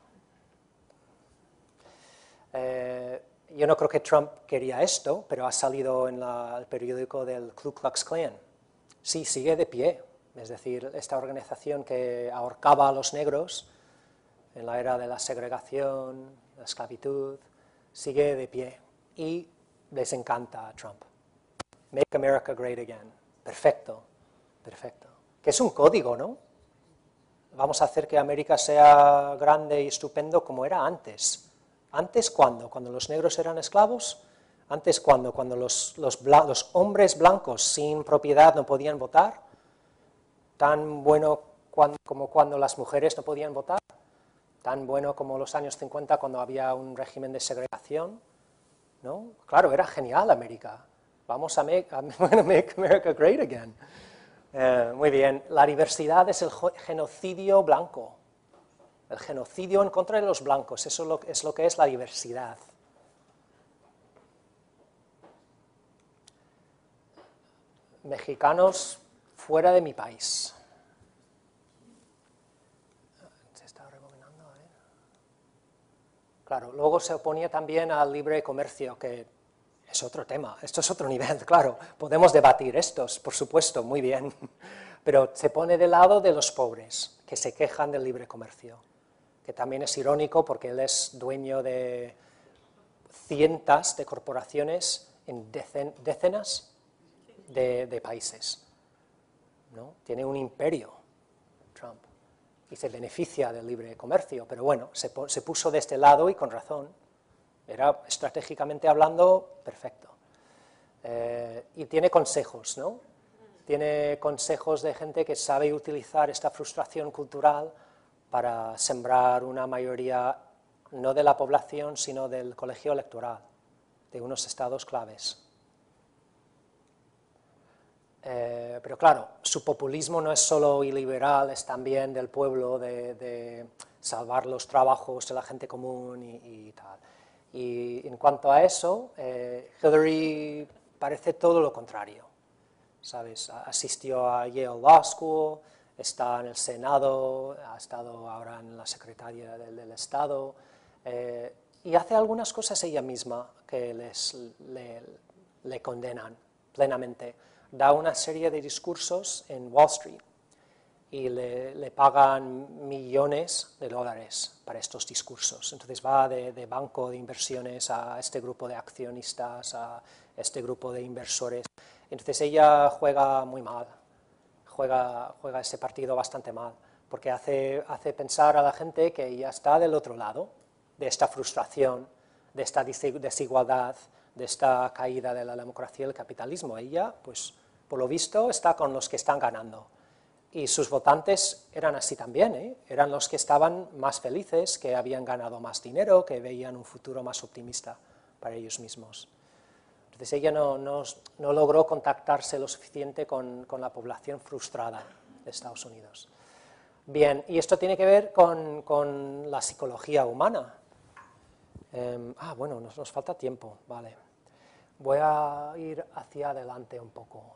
Yo no creo que Trump quería esto, pero ha salido en el periódico del Ku Klux Klan. Sí, sigue de pie, es decir, esta organización que ahorcaba a los negros en la era de la segregación, la esclavitud, sigue de pie. Y les encanta a Trump. Make America Great Again. Perfecto, perfecto. Que es un código, ¿no? Vamos a hacer que América sea grande y estupendo como era antes. ¿Antes cuándo? ¿Cuando los negros eran esclavos? ¿Antes cuándo? ¿Cuando los hombres blancos sin propiedad no podían votar? ¿Tan bueno como cuando las mujeres no podían votar? ¿Tan bueno como los años 50 cuando había un régimen de segregación? ¿No? Claro, era genial América. Vamos a make America great again. Muy bien, la diversidad es el genocidio blanco. El genocidio en contra de los blancos, eso es lo que es la diversidad. Mexicanos fuera de mi país. Claro, luego se oponía también al libre comercio, que es otro tema, esto es otro nivel, claro, podemos debatir estos, por supuesto, muy bien, pero se pone de lado de los pobres, que se quejan del libre comercio, que también es irónico porque él es dueño de cientos de corporaciones en decenas de países, ¿no? Tiene un imperio, Trump. Y se beneficia del libre comercio, pero bueno, se puso de este lado y con razón, era estratégicamente hablando perfecto. Y tiene consejos, ¿no? Tiene consejos de gente que sabe utilizar esta frustración cultural para sembrar una mayoría, no de la población, sino del colegio electoral, de unos estados claves. Pero claro, su populismo no es solo iliberal, es también del pueblo, de salvar los trabajos de la gente común y tal. Y en cuanto a eso, Hillary parece todo lo contrario, ¿sabes? Asistió a Yale Law School, está en el Senado, ha estado ahora en la Secretaría del Estado, y hace algunas cosas ella misma que le condenan plenamente. Da una serie de discursos en Wall Street y le pagan millones de dólares para estos discursos. Entonces va de banco de inversiones a este grupo de accionistas, a este grupo de inversores. Entonces ella juega muy mal, juega ese partido bastante mal, porque hace pensar a la gente que ella está del otro lado de esta frustración, de esta desigualdad, de esta caída de la democracia y el capitalismo. Ella, pues, por lo visto, está con los que están ganando. Y sus votantes eran así también, ¿eh? Eran los que estaban más felices, que habían ganado más dinero, que veían un futuro más optimista para ellos mismos. Entonces ella no logró contactarse lo suficiente con la población frustrada de Estados Unidos. Bien, y esto tiene que ver con la psicología humana. Bueno, nos falta tiempo, vale. Voy a ir hacia adelante un poco.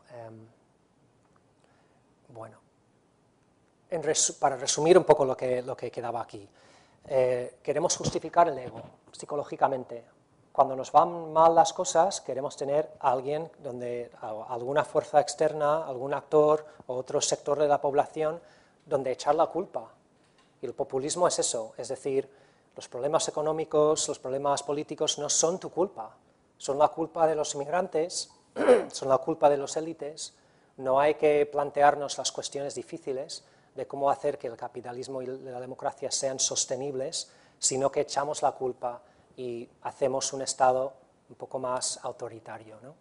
Bueno, para resumir un poco lo que quedaba aquí. Queremos justificar el ego psicológicamente. Cuando nos van mal las cosas, queremos tener a alguien, alguna fuerza externa, algún actor o otro sector de la población donde echar la culpa. Y el populismo es eso, es decir, los problemas económicos, los problemas políticos no son tu culpa, son la culpa de los inmigrantes, son la culpa de los élites. No hay que plantearnos las cuestiones difíciles de cómo hacer que el capitalismo y la democracia sean sostenibles, sino que echamos la culpa y hacemos un Estado un poco más autoritario, ¿no?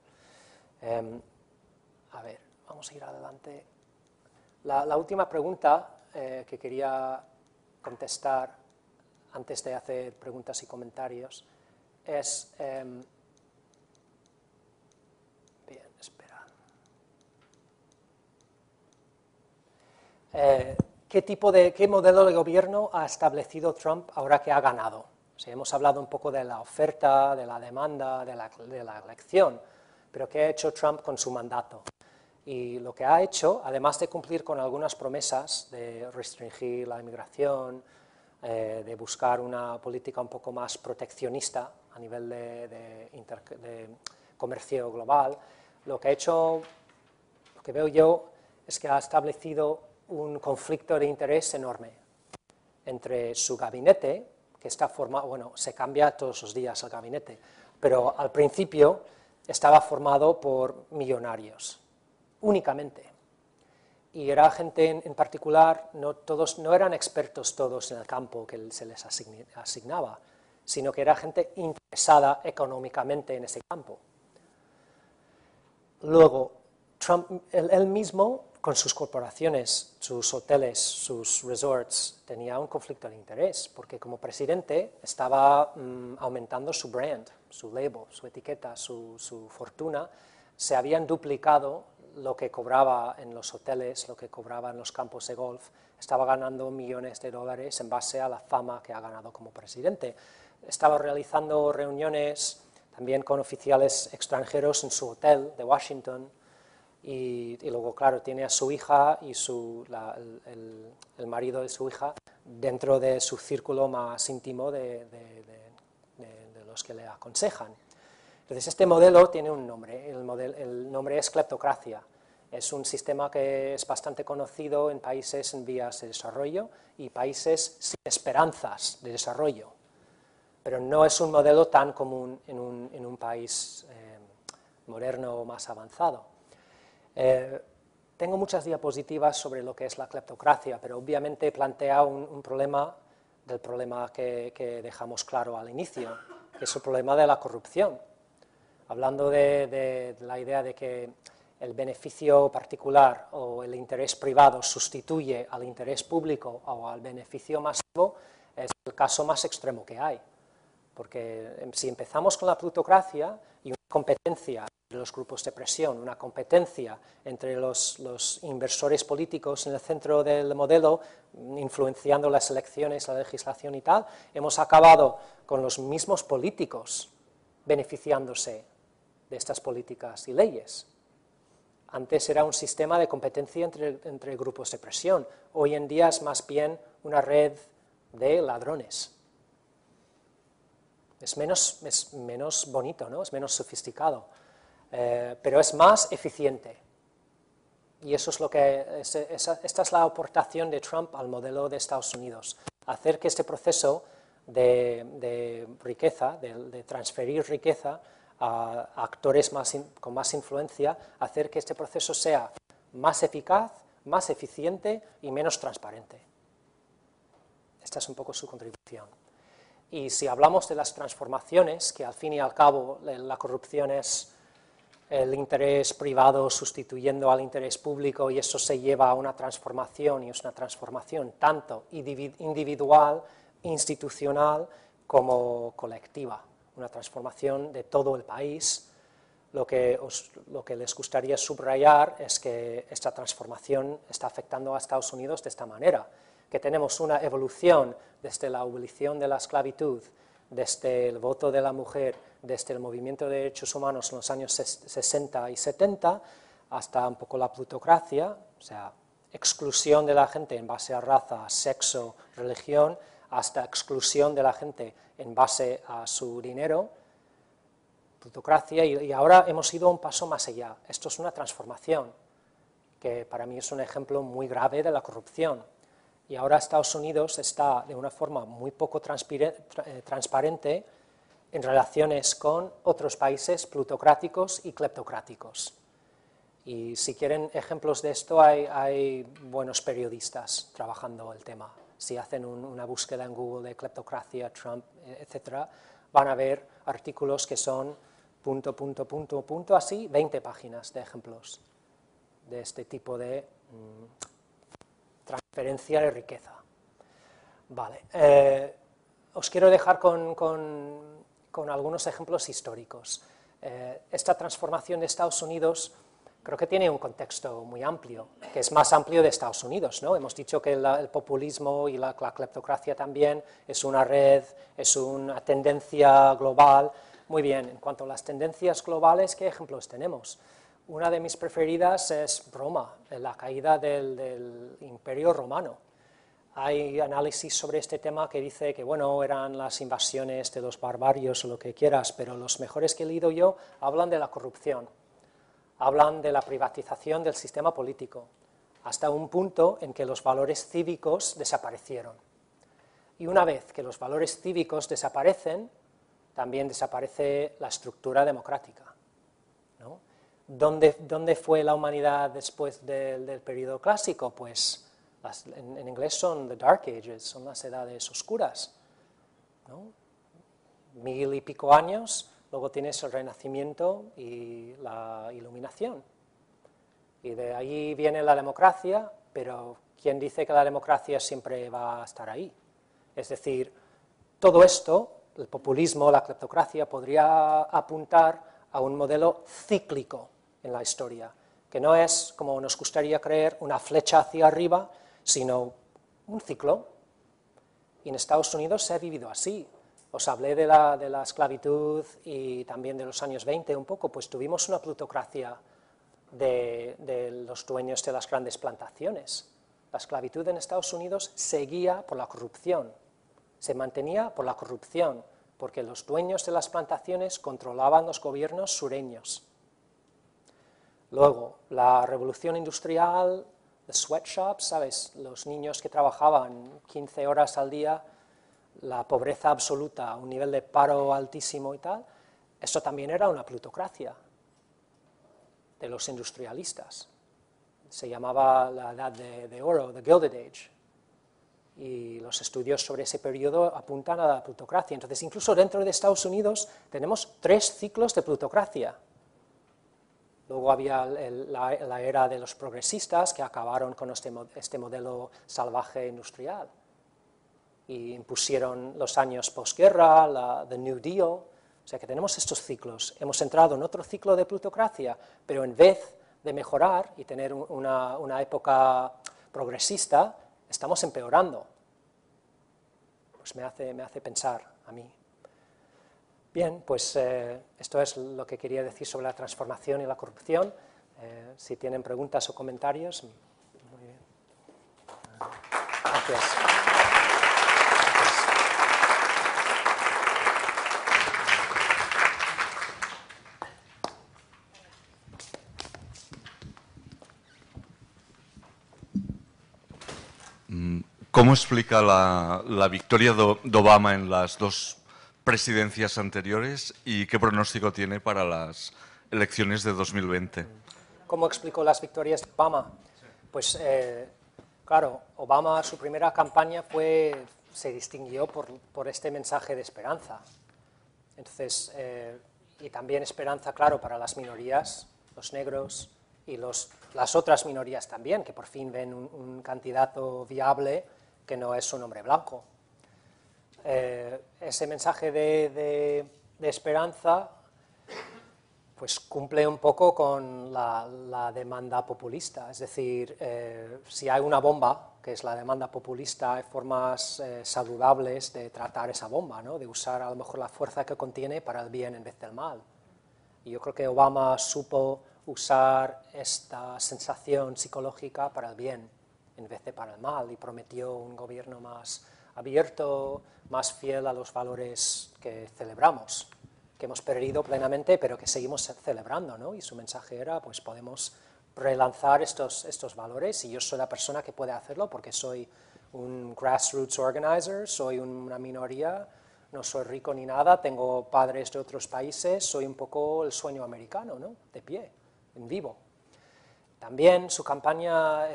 A ver, vamos a ir adelante. La última pregunta que quería contestar antes de hacer preguntas y comentarios es... bien, espera. ¿Qué modelo de gobierno ha establecido Trump ahora que ha ganado? O sea, hemos hablado un poco de la oferta, de la demanda, de la elección, pero ¿qué ha hecho Trump con su mandato? Y lo que ha hecho, además de cumplir con algunas promesas de restringir la inmigración, de buscar una política un poco más proteccionista a nivel de comercio global, lo que ha hecho, lo que veo yo, es que ha establecido un conflicto de interés enorme entre su gabinete, que está formado, bueno, se cambia todos los días el gabinete, pero al principio estaba formado por millonarios, únicamente. Y era gente en particular, no eran expertos todos en el campo que se les asignaba, sino que era gente interesada económicamente en ese campo. Luego, Trump, él mismo, con sus corporaciones, sus hoteles, sus resorts, tenía un conflicto de interés, porque como presidente estaba aumentando su brand, su label, su etiqueta, su fortuna. Se habían duplicado lo que cobraba en los hoteles, lo que cobraba en los campos de golf. Estaba ganando millones de dólares en base a la fama que ha ganado como presidente. Estaba realizando reuniones también con oficiales extranjeros en su hotel de Washington. Y luego, claro, tiene a su hija y el marido de su hija dentro de su círculo más íntimo de los que le aconsejan. Entonces, este modelo tiene un nombre, el nombre es cleptocracia. Es un sistema que es bastante conocido en países en vías de desarrollo y países sin esperanzas de desarrollo, pero no es un modelo tan común en un país moderno o más avanzado. Tengo muchas diapositivas sobre lo que es la cleptocracia, pero obviamente plantea un problema que dejamos claro al inicio, que es el problema de la corrupción. Hablando de la idea de que el beneficio particular o el interés privado sustituye al interés público o al beneficio masivo, es el caso más extremo que hay. Porque si empezamos con la plutocracia y una competencia entre los grupos de presión, una competencia entre los inversores políticos en el centro del modelo, influenciando las elecciones, la legislación y tal, hemos acabado con los mismos políticos beneficiándose de estas políticas y leyes. Antes era un sistema de competencia entre grupos de presión, hoy en día es más bien una red de ladrones. Es menos bonito, ¿no? Es menos sofisticado, pero es más eficiente. Y eso es esta es la aportación de Trump al modelo de Estados Unidos, hacer que este proceso de riqueza, de transferir riqueza a actores con más influencia, hacer que este proceso sea más eficaz, más eficiente y menos transparente. Esta es un poco su contribución. Y si hablamos de las transformaciones, que al fin y al cabo la corrupción es el interés privado sustituyendo al interés público, y eso se lleva a una transformación, y es una transformación tanto individual, institucional, como colectiva, una transformación de todo el país. Lo que les gustaría subrayar es que esta transformación está afectando a Estados Unidos de esta manera, que tenemos una evolución desde la abolición de la esclavitud, desde el voto de la mujer, desde el movimiento de derechos humanos en los años 60 y 70, hasta un poco la plutocracia, o sea, exclusión de la gente en base a raza, sexo, religión, hasta exclusión de la gente en base a su dinero, plutocracia, y ahora hemos ido un paso más allá. Esto es una transformación, que para mí es un ejemplo muy grave de la corrupción. Y ahora Estados Unidos está de una forma muy poco transparente en relaciones con otros países plutocráticos y cleptocráticos. Y si quieren ejemplos de esto, hay buenos periodistas trabajando el tema. Si hacen una búsqueda en Google de cleptocracia, Trump, etc., van a ver artículos que son punto, así, 20 páginas de ejemplos de este tipo de transferencia de riqueza. Vale, os quiero dejar con algunos ejemplos históricos. Esta transformación de Estados Unidos creo que tiene un contexto muy amplio, que es más amplio de Estados Unidos, ¿no? Hemos dicho que el populismo y la cleptocracia también es una red, es una tendencia global. Muy bien, en cuanto a las tendencias globales, ¿qué ejemplos tenemos? Una de mis preferidas es Roma, la caída del Imperio Romano. Hay análisis sobre este tema que dice que, bueno, eran las invasiones de los barbarios o lo que quieras, pero los mejores que he leído yo hablan de la corrupción, hablan de la privatización del sistema político, hasta un punto en que los valores cívicos desaparecieron. Y una vez que los valores cívicos desaparecen, también desaparece la estructura democrática, ¿no? ¿Dónde fue la humanidad después del periodo clásico? Pues en inglés son the Dark Ages, son las edades oscuras, ¿no? 1000 y pico años, luego tienes el Renacimiento y la Iluminación. Y de ahí viene la democracia, pero ¿quién dice que la democracia siempre va a estar ahí? Es decir, todo esto, el populismo, la cleptocracia, podría apuntar a un modelo cíclico en la historia, que no es, como nos gustaría creer, una flecha hacia arriba, sino un ciclo. Y en Estados Unidos se ha vivido así. Os hablé de la esclavitud y también de los años 20 un poco, pues tuvimos una plutocracia de los dueños de las grandes plantaciones. La esclavitud en Estados Unidos seguía por la corrupción, se mantenía por la corrupción, porque los dueños de las plantaciones controlaban los gobiernos sureños. Luego, la revolución industrial, los sweatshops, ¿sabes? Los niños que trabajaban 15 horas al día, la pobreza absoluta, un nivel de paro altísimo y tal, eso también era una plutocracia de los industrialistas. Se llamaba la edad de oro, the Gilded Age. Y los estudios sobre ese periodo apuntan a la plutocracia. Entonces, incluso dentro de Estados Unidos tenemos 3 ciclos de plutocracia. Luego había la era de los progresistas, que acabaron con este modelo salvaje industrial y impusieron los años posguerra, the New Deal. O sea que tenemos estos ciclos. Hemos entrado en otro ciclo de plutocracia, pero en vez de mejorar y tener una época progresista, estamos empeorando. Pues me hace pensar a mí. Bien, pues esto es lo que quería decir sobre la transformación y la corrupción. Si tienen preguntas o comentarios. Muy bien. Gracias. ¿Cómo explica la victoria de Obama en las 2 presidencias anteriores y qué pronóstico tiene para las elecciones de 2020? ¿Cómo explicó las victorias de Obama? Pues, claro, Obama, su primera campaña fue se distinguió por este mensaje de esperanza. Entonces, y también esperanza, claro, para las minorías, los negros y las otras minorías también, que por fin ven un candidato viable que no es un hombre blanco. Ese mensaje de esperanza pues cumple un poco con la demanda populista, es decir, si hay una bomba, que es la demanda populista, hay formas saludables de tratar esa bomba, ¿no? De usar a lo mejor la fuerza que contiene para el bien en vez del mal. Y yo creo que Obama supo usar esta sensación psicológica para el bien en vez de para el mal, y prometió un gobierno más abierto, más fiel a los valores que celebramos, que hemos perdido plenamente, pero que seguimos celebrando, ¿no? Y su mensaje era, pues podemos relanzar estos valores, y yo soy la persona que puede hacerlo porque soy un grassroots organizer, soy una minoría, no soy rico ni nada, tengo padres de otros países, soy un poco el sueño americano, ¿no? De pie, en vivo. También su campaña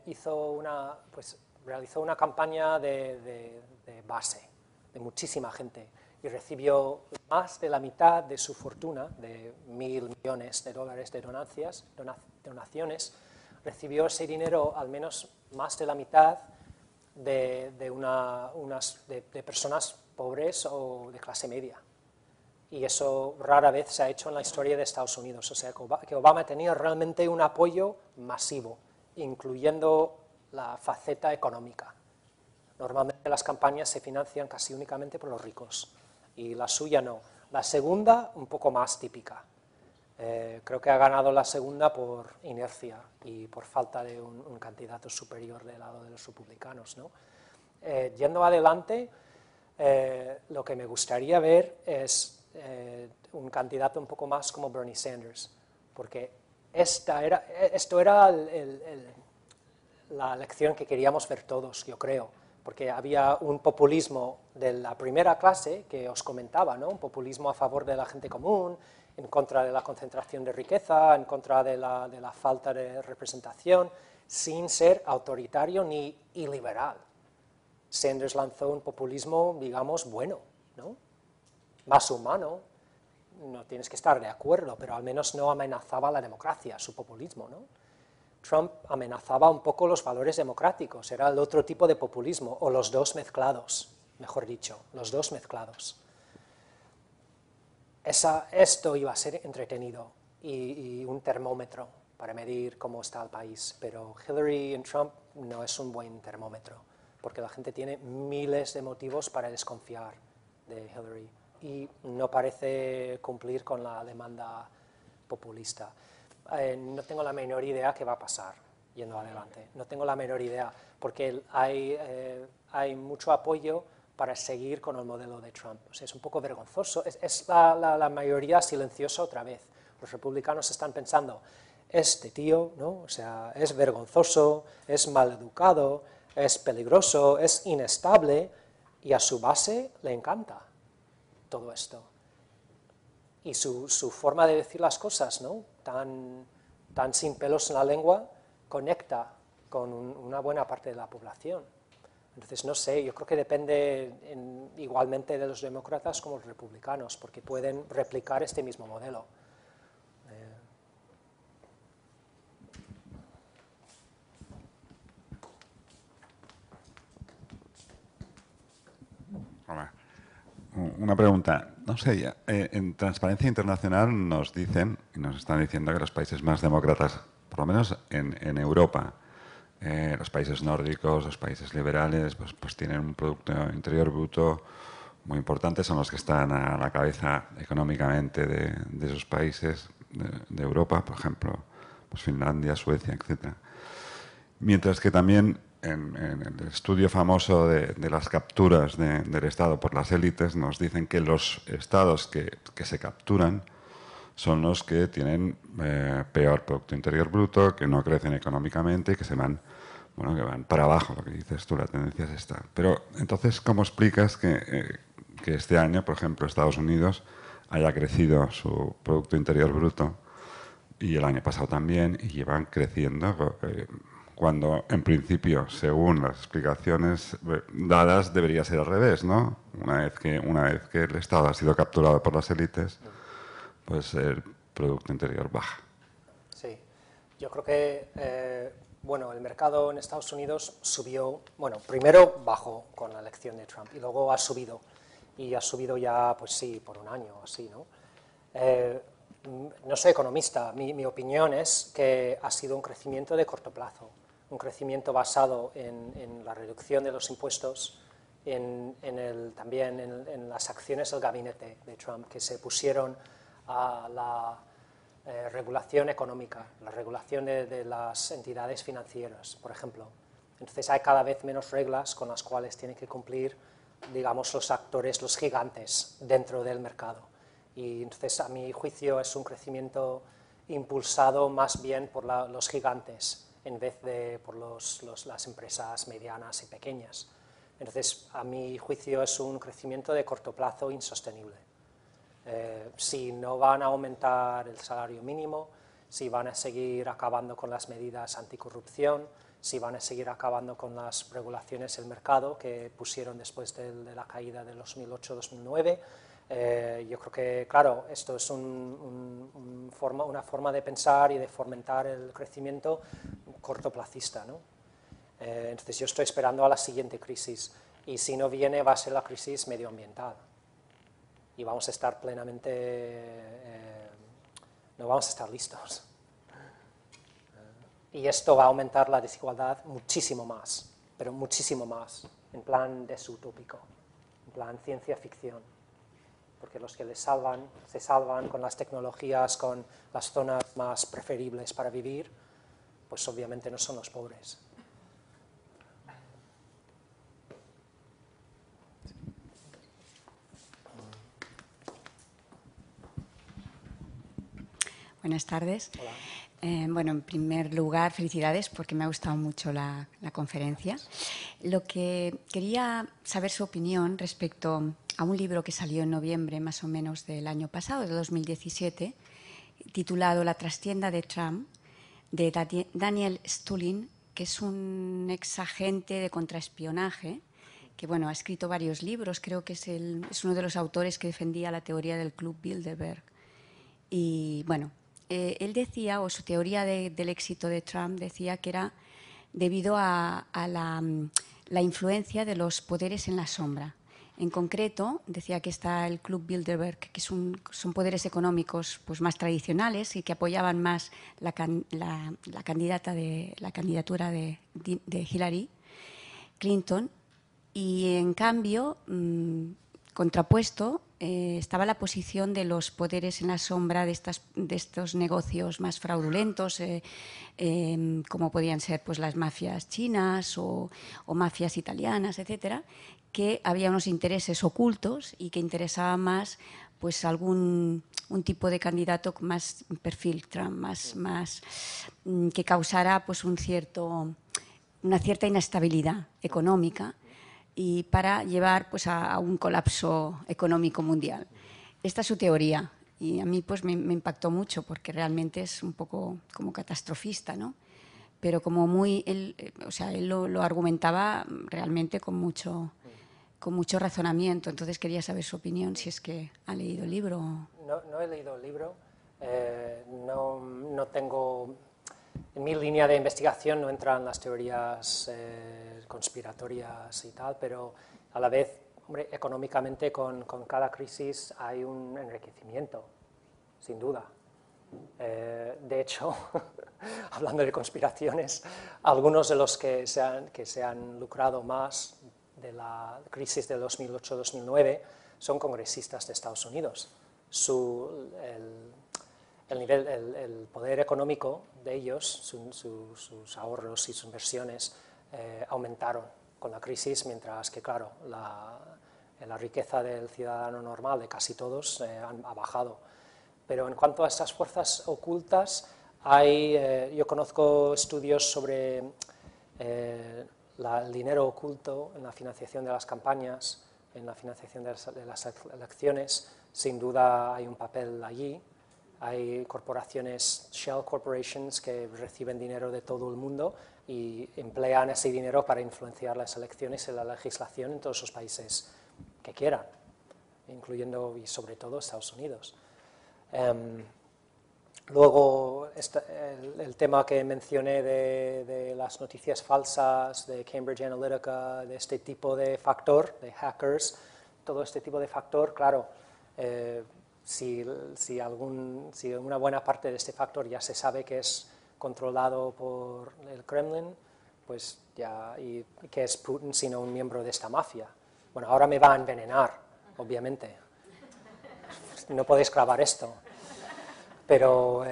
realizó una campaña de base, de muchísima gente, y recibió más de la mitad de su fortuna, de $1.000 millones de donaciones, recibió ese dinero, al menos más de la mitad, de personas pobres o de clase media. Y eso rara vez se ha hecho en la historia de Estados Unidos. O sea, que Obama tenía realmente un apoyo masivo, incluyendo la faceta económica. Normalmente las campañas se financian casi únicamente por los ricos, y la suya no. La segunda, un poco más típica. Creo que ha ganado la segunda por inercia y por falta de un candidato superior del lado de los republicanos, ¿no? Yendo adelante, lo que me gustaría ver es un candidato un poco más como Bernie Sanders, porque esto era la lección que queríamos ver todos, yo creo, porque había un populismo de la primera clase que os comentaba, ¿no? Un populismo a favor de la gente común, en contra de la concentración de riqueza, en contra de la falta de representación, sin ser autoritario ni iliberal. Sanders lanzó un populismo, digamos, bueno, ¿no? Más humano, no tienes que estar de acuerdo, pero al menos no amenazaba la democracia, su populismo, ¿no? Trump amenazaba un poco los valores democráticos, era el otro tipo de populismo, o los dos mezclados, mejor dicho, los dos mezclados. Esto iba a ser entretenido y un termómetro para medir cómo está el país, pero Hillary y Trump no es un buen termómetro, porque la gente tiene miles de motivos para desconfiar de Hillary y no parece cumplir con la demanda populista. No tengo la menor idea qué va a pasar yendo adelante, no tengo la menor idea, porque hay mucho apoyo para seguir con el modelo de Trump. O sea, es un poco vergonzoso, es la mayoría silenciosa otra vez. Los republicanos están pensando, este tío, ¿no? O sea, es vergonzoso, es maleducado, es peligroso, es inestable, y a su base le encanta todo esto. Y su forma de decir las cosas, ¿no? Tan sin pelos en la lengua, conecta con una buena parte de la población. Entonces, no sé, yo creo que depende igualmente de los demócratas como los republicanos, porque pueden replicar este mismo modelo. Hola. Una pregunta. No sé, en Transparencia Internacional nos dicen, y nos están diciendo que los países más demócratas, por lo menos en Europa, los países nórdicos, los países liberales, pues tienen un Producto Interior Bruto muy importante, son los que están a la cabeza económicamente de esos países de Europa, por ejemplo, pues Finlandia, Suecia, etc. Mientras que también en el estudio famoso de las capturas del Estado por las élites nos dicen que los estados que se capturan son los que tienen peor Producto Interior Bruto, que no crecen económicamente y que van para abajo, lo que dices tú, la tendencia es esta. Pero entonces, ¿cómo explicas que este año, por ejemplo, Estados Unidos haya crecido su Producto Interior Bruto y el año pasado también, y llevan creciendo cuando en principio, según las explicaciones dadas, debería ser al revés, ¿no? Una vez que el Estado ha sido capturado por las élites, pues el Producto Interior baja. Sí, yo creo que bueno, el mercado en Estados Unidos subió, bueno, primero bajó con la elección de Trump y luego ha subido, y ha subido ya, pues sí, por un año o así, ¿no? No soy economista, mi opinión es que ha sido un crecimiento de corto plazo, un crecimiento basado en la reducción de los impuestos, también en las acciones del gabinete de Trump, que se pusieron a la regulación económica, la regulación de las entidades financieras, por ejemplo. Entonces hay cada vez menos reglas con las cuales tienen que cumplir, digamos, los actores, los gigantes dentro del mercado. Y entonces, a mi juicio, es un crecimiento impulsado más bien por los gigantes en vez de por las empresas medianas y pequeñas. Entonces, a mi juicio, es un crecimiento de corto plazo insostenible. Si no van a aumentar el salario mínimo, si van a seguir acabando con las medidas anticorrupción, si van a seguir acabando con las regulaciones del mercado que pusieron después de la caída de 2008-2009, yo creo que, claro, esto es una forma de pensar y de fomentar el crecimiento cortoplacista, ¿no? Entonces yo estoy esperando a la siguiente crisis, y si no viene va a ser la crisis medioambiental. Y vamos a estar no vamos a estar listos. Y esto va a aumentar la desigualdad muchísimo más, pero muchísimo más, en plan desutópico, en plan ciencia ficción. Porque los que se salvan con las tecnologías, con las zonas más preferibles para vivir, pues obviamente no son los pobres. Buenas tardes. Hola. Bueno, en primer lugar, felicidades porque me ha gustado mucho la conferencia. Lo que quería saber su opinión respecto a un libro que salió en noviembre más o menos del año pasado, de 2017, titulado La trastienda de Trump, de Daniel Stulin, que es un exagente de contraespionaje, que bueno, ha escrito varios libros, creo que es uno de los autores que defendía la teoría del Club Bilderberg. Y bueno, él decía, o su teoría del éxito de Trump decía que era debido a la influencia de los poderes en la sombra. En concreto, decía que está el Club Bilderberg, que son poderes económicos pues, más tradicionales y que apoyaban más la candidatura de Hillary Clinton. Y en cambio, contrapuesto, estaba la posición de los poderes en la sombra de estos negocios más fraudulentos, como podían ser pues, las mafias chinas o mafias italianas, etcétera, que había unos intereses ocultos y que interesaba más pues, un tipo de candidato con más perfil Trump, más que causara pues, una cierta inestabilidad económica y para llevar pues, a un colapso económico mundial. Esta es su teoría y a mí pues, me impactó mucho porque realmente es un poco como catastrofista, ¿no? Pero como él lo argumentaba realmente con mucho razonamiento. Entonces quería saber su opinión, si es que ha leído el libro. No he leído el libro, no tengo... En mi línea de investigación no entran las teorías conspiratorias y tal, pero a la vez, hombre, económicamente con cada crisis hay un enriquecimiento, sin duda. De hecho, hablando de conspiraciones, algunos de los que se han lucrado más de la crisis de 2008-2009 son congresistas de Estados Unidos. El poder económico de ellos, sus ahorros y sus inversiones aumentaron con la crisis, mientras que, claro, la riqueza del ciudadano normal, de casi todos, ha bajado. Pero en cuanto a estas fuerzas ocultas, yo conozco estudios sobre el dinero oculto en la financiación de las campañas, en la financiación de las elecciones. Sin duda hay un papel allí. Hay corporaciones, shell corporations, que reciben dinero de todo el mundo y emplean ese dinero para influenciar las elecciones y la legislación en todos los países que quieran, incluyendo y sobre todo Estados Unidos. Luego, el tema que mencioné de las noticias falsas, de Cambridge Analytica, de este tipo de factor, de hackers, todo este tipo de factor, claro, si una buena parte de este factor ya se sabe que es controlado por el Kremlin, pues ya, y que es Putin sino un miembro de esta mafia. Bueno, ahora me va a envenenar, obviamente. No podéis grabar esto. Pero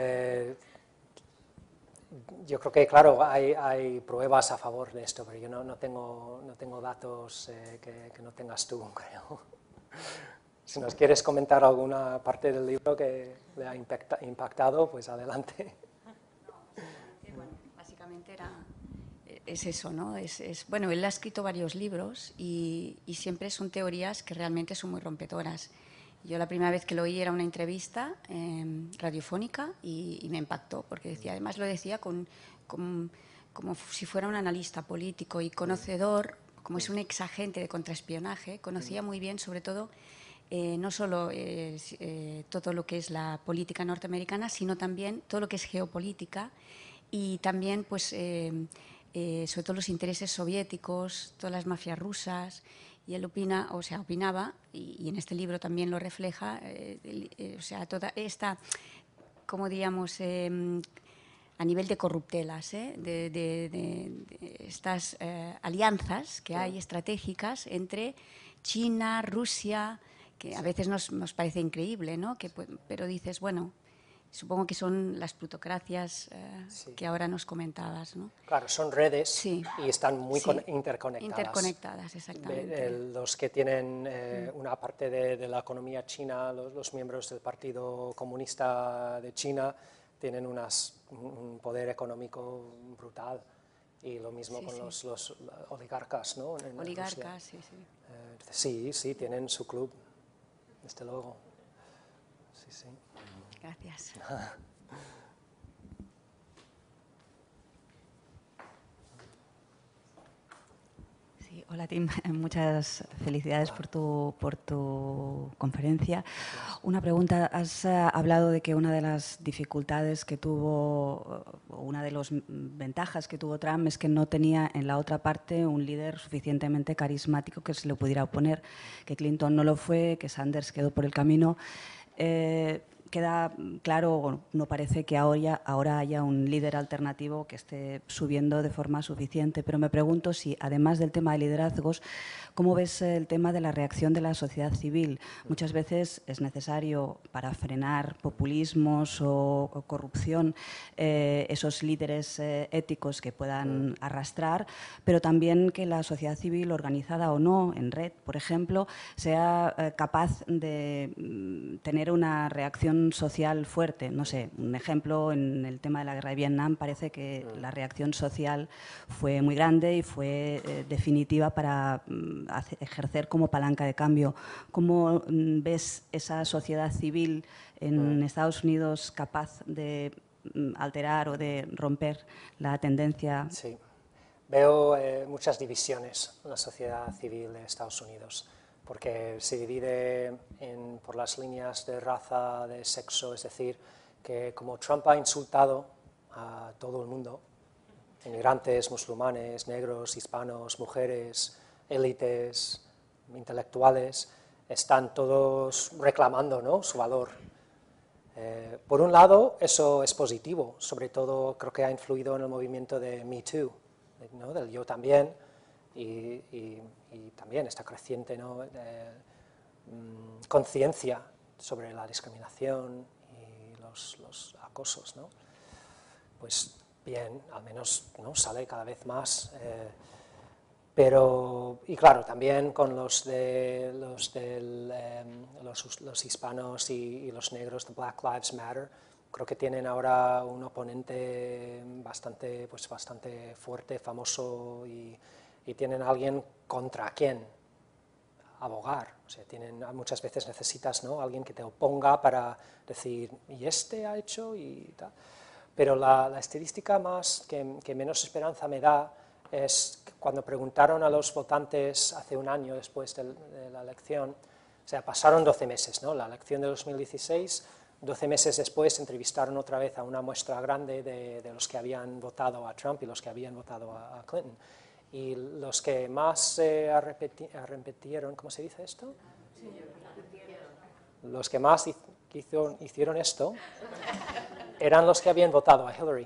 yo creo que, claro, hay pruebas a favor de esto, pero yo no tengo datos que no tengas tú, creo. Si nos quieres comentar alguna parte del libro que le ha impactado, pues adelante. Bueno, básicamente es eso, ¿no? Bueno, él ha escrito varios libros y siempre son teorías que realmente son muy rompedoras. Yo la primera vez que lo oí era una entrevista radiofónica y me impactó, porque decía, además lo decía como si fuera un analista político y conocedor, como es un exagente de contraespionaje, conocía muy bien sobre todo no solo todo lo que es la política norteamericana, sino también todo lo que es geopolítica y también pues sobre todo los intereses soviéticos, todas las mafias rusas. Y él opinaba, y en este libro también lo refleja, o sea, toda esta, como diríamos, a nivel de corruptelas, de estas alianzas que hay estratégicas entre China, Rusia, que a veces nos parece increíble, ¿no? Pero dices, bueno, supongo que son las plutocracias que ahora nos comentabas, ¿no? Claro, son redes sí. y están muy sí. interconectadas. Interconectadas, exactamente. Los que tienen una parte de la economía china, los miembros del Partido Comunista de China, tienen un poder económico brutal. Y lo mismo con los oligarcas, ¿no? Oligarcas, sí. Sí, tienen su club, desde luego. Sí. Gracias. Sí, hola Tim, muchas felicidades por tu conferencia. Una pregunta, has hablado de que una de las dificultades que tuvo, o una de las ventajas que tuvo Trump es que no tenía en la otra parte un líder suficientemente carismático que se le pudiera oponer, que Clinton no lo fue, que Sanders quedó por el camino. Queda claro, no parece que ahora haya un líder alternativo que esté subiendo de forma suficiente, pero me pregunto si, además del tema de liderazgos, ¿cómo ves el tema de la reacción de la sociedad civil? Muchas veces es necesario, para frenar populismos o corrupción, esos líderes éticos que puedan arrastrar, pero también que la sociedad civil, organizada o no, en red, por ejemplo, sea capaz de tener una reacción social fuerte. No sé, un ejemplo, en el tema de la guerra de Vietnam parece que la reacción social fue muy grande y fue definitiva para ejercer como palanca de cambio. ¿Cómo ves esa sociedad civil en Estados Unidos capaz de alterar o de romper la tendencia? Sí, veo muchas divisiones en la sociedad civil de Estados Unidos, porque se divide por las líneas de raza, de sexo, es decir, que como Trump ha insultado a todo el mundo, inmigrantes, musulmanes, negros, hispanos, mujeres, élites, intelectuales, están todos reclamando, ¿no?, su valor. Por un lado, eso es positivo, sobre todo creo que ha influido en el movimiento de Me Too, ¿no?, del yo también, y también esta creciente, ¿no?, conciencia sobre la discriminación y los acosos, ¿no? Pues bien, al menos, ¿no?, sale cada vez más. Y claro, también con los hispanos y los negros de Black Lives Matter, creo que tienen ahora un oponente bastante fuerte, famoso, y tienen a alguien contra quien abogar. O sea, muchas veces necesitas, ¿no?, alguien que te oponga para decir, ¿y este ha hecho? Y tal. Pero la estadística que menos esperanza me da es cuando preguntaron a los votantes hace un año después de la elección, o sea, pasaron 12 meses, ¿no? La elección de 2016, 12 meses después entrevistaron otra vez a una muestra grande de los que habían votado a Trump y los que habían votado a Clinton. Y los que más arrepintieron, ¿cómo se dice esto? Sí, los que más hicieron esto eran los que habían votado a Hillary.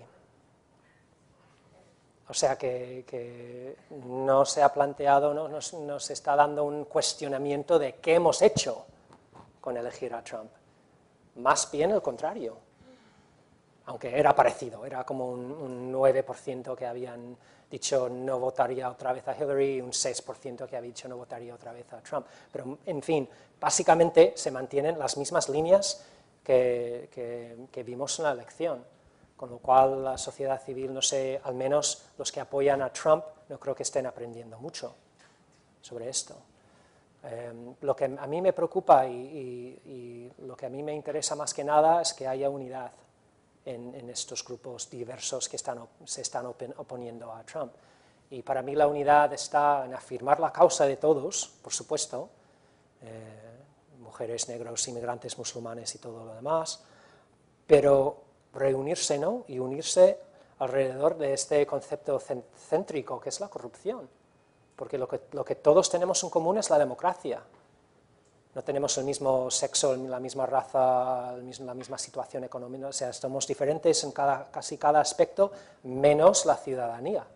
O sea que no se ha planteado, no se está dando un cuestionamiento de qué hemos hecho con elegir a Trump. Más bien el contrario. Aunque era parecido, era como un 9% que habían dicho no votaría otra vez a Hillary y un 6% que había dicho no votaría otra vez a Trump. Pero, en fin, básicamente se mantienen las mismas líneas que vimos en la elección. Con lo cual la sociedad civil, no sé, al menos los que apoyan a Trump, no creo que estén aprendiendo mucho sobre esto. Lo que a mí me preocupa y lo que a mí me interesa más que nada es que haya unidad en estos grupos diversos que se están oponiendo a Trump. Y para mí la unidad está en afirmar la causa de todos, por supuesto, mujeres, negros, inmigrantes, musulmanes y todo lo demás, pero reunirse, ¿no? Y unirse alrededor de este concepto céntrico que es la corrupción, porque lo que todos tenemos en común es la democracia. No tenemos el mismo sexo, la misma raza, la misma situación económica, o sea, somos diferentes en casi cada aspecto, menos la ciudadanía.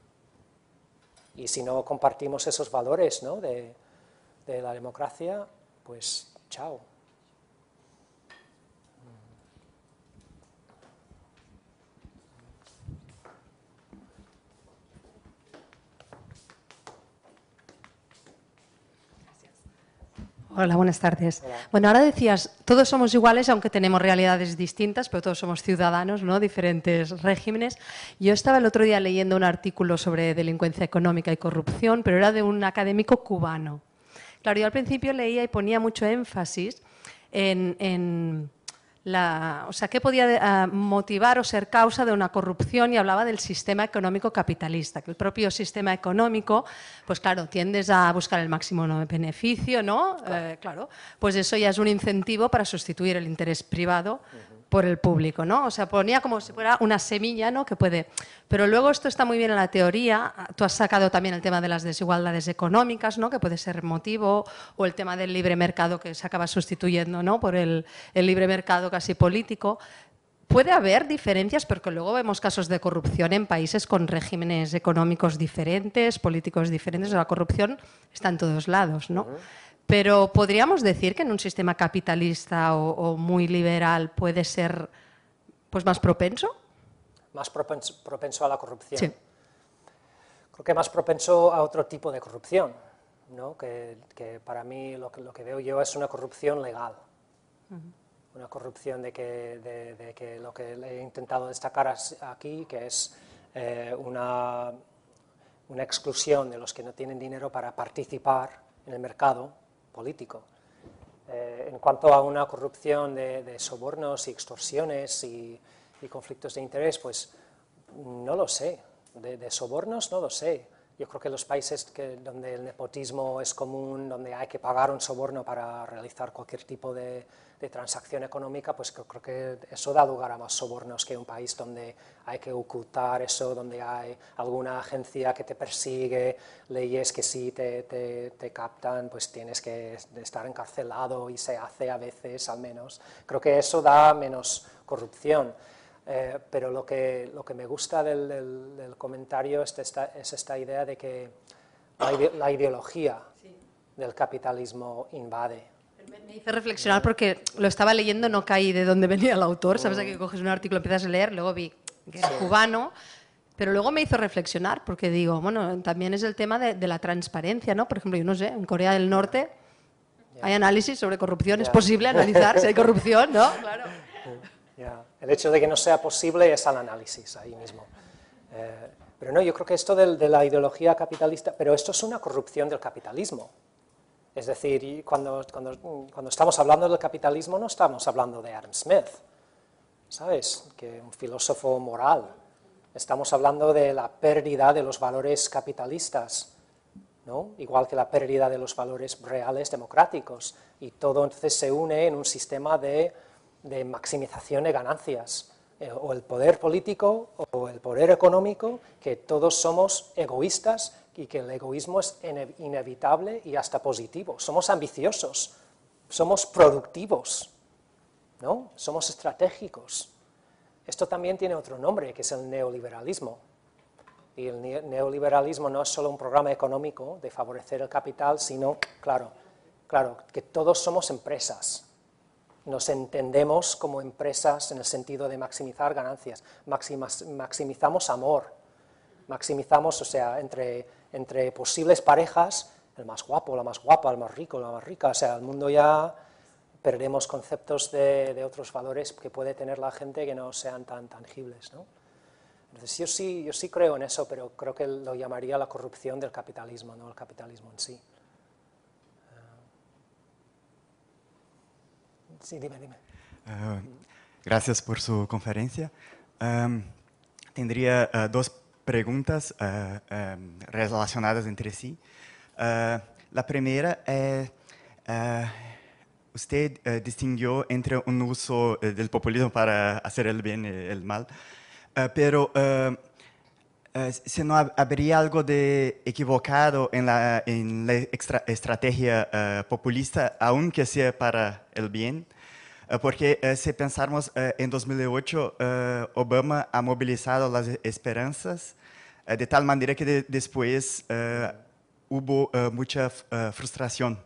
Y si no compartimos esos valores, ¿no? de la democracia, pues chao. Hola, buenas tardes. Hola. Bueno, ahora decías, todos somos iguales aunque tenemos realidades distintas, pero todos somos ciudadanos, ¿no? Diferentes regímenes. Yo estaba el otro día leyendo un artículo sobre delincuencia económica y corrupción, pero era de un académico cubano. Claro, yo al principio leía y ponía mucho énfasis en o sea, qué podía motivar o ser causa de una corrupción, y hablaba del sistema económico capitalista, que el propio sistema económico, pues claro, tiendes a buscar el máximo beneficio, ¿no? Claro, pues eso ya es un incentivo para sustituir el interés privado por el público, ¿no? O sea, ponía como si fuera una semilla, ¿no? Que puede... Pero luego esto está muy bien en la teoría. Tú has sacado también el tema de las desigualdades económicas, ¿no? Que puede ser motivo, o el tema del libre mercado que se acaba sustituyendo, ¿no? Por el libre mercado casi político. Puede haber diferencias, porque luego vemos casos de corrupción en países con regímenes económicos diferentes, políticos diferentes. La corrupción está en todos lados, ¿no? Pero ¿podríamos decir que en un sistema capitalista o muy liberal puede ser, pues, más propenso? Más propenso a la corrupción. Sí. Creo que más propenso a otro tipo de corrupción, ¿no? Que para mí lo que veo yo es una corrupción legal. Una corrupción de que lo que he intentado destacar aquí, que es una exclusión de los que no tienen dinero para participar en el mercado político. En cuanto a una corrupción de sobornos y extorsiones y conflictos de interés, pues no lo sé. De sobornos no lo sé. Yo creo que los países donde el nepotismo es común, donde hay que pagar un soborno para realizar cualquier tipo de transacción económica, pues creo que eso da lugar a más sobornos que un país donde hay que ocultar eso, donde hay alguna agencia que te persigue, leyes que si te captan, pues tienes que estar encarcelado, y se hace a veces al menos. Creo que eso da menos corrupción. Pero lo que me gusta del comentario es esta idea de que la ideología del capitalismo invade. Me hizo reflexionar porque lo estaba leyendo, no caí de dónde venía el autor. Sabes que coges un artículo, empiezas a leer, luego vi que era cubano, pero luego me hizo reflexionar porque digo, bueno, también es el tema de la transparencia, ¿no? Por ejemplo, yo no sé, en Corea del Norte hay análisis sobre corrupción, es posible analizar si hay corrupción, ¿no? Claro. El hecho de que no sea posible es el análisis ahí mismo. Pero no, yo creo que esto de la ideología capitalista, pero esto es una corrupción del capitalismo. Es decir, cuando estamos hablando del capitalismo no estamos hablando de Adam Smith. ¿sabes? Que un filósofo moral. Estamos hablando de la pérdida de los valores capitalistas, ¿no? Igual que la pérdida de los valores reales democráticos. Y todo entonces se une en un sistema de maximización de ganancias. O el poder político o el poder económico, que todos somos egoístas y que el egoísmo es inevitable y hasta positivo. Somos ambiciosos, somos productivos, ¿no? Somos estratégicos. Esto también tiene otro nombre, que es el neoliberalismo. Y el neoliberalismo no es solo un programa económico de favorecer el capital, sino, claro, que todos somos empresas. Nos entendemos como empresas en el sentido de maximizar ganancias, maximizamos amor, maximizamos, o sea, entre posibles parejas, el más guapo, la más guapa, el más rico, la más rica, o sea, el mundo ya perdemos conceptos de otros valores que puede tener la gente que no sean tan tangibles, ¿no? Entonces yo sí creo en eso, pero creo que lo llamaría la corrupción del capitalismo, no el capitalismo en sí. Sí, dime. Gracias por su conferencia. Tendría dos preguntas relacionadas entre sí. La primera es, usted distinguió entre un uso del populismo para hacer el bien y el mal, pero si no habría algo de equivocado en la estrategia populista, aunque sea para el bien, porque si pensamos en 2008, Obama ha movilizado las esperanzas de tal manera que después hubo mucha frustración.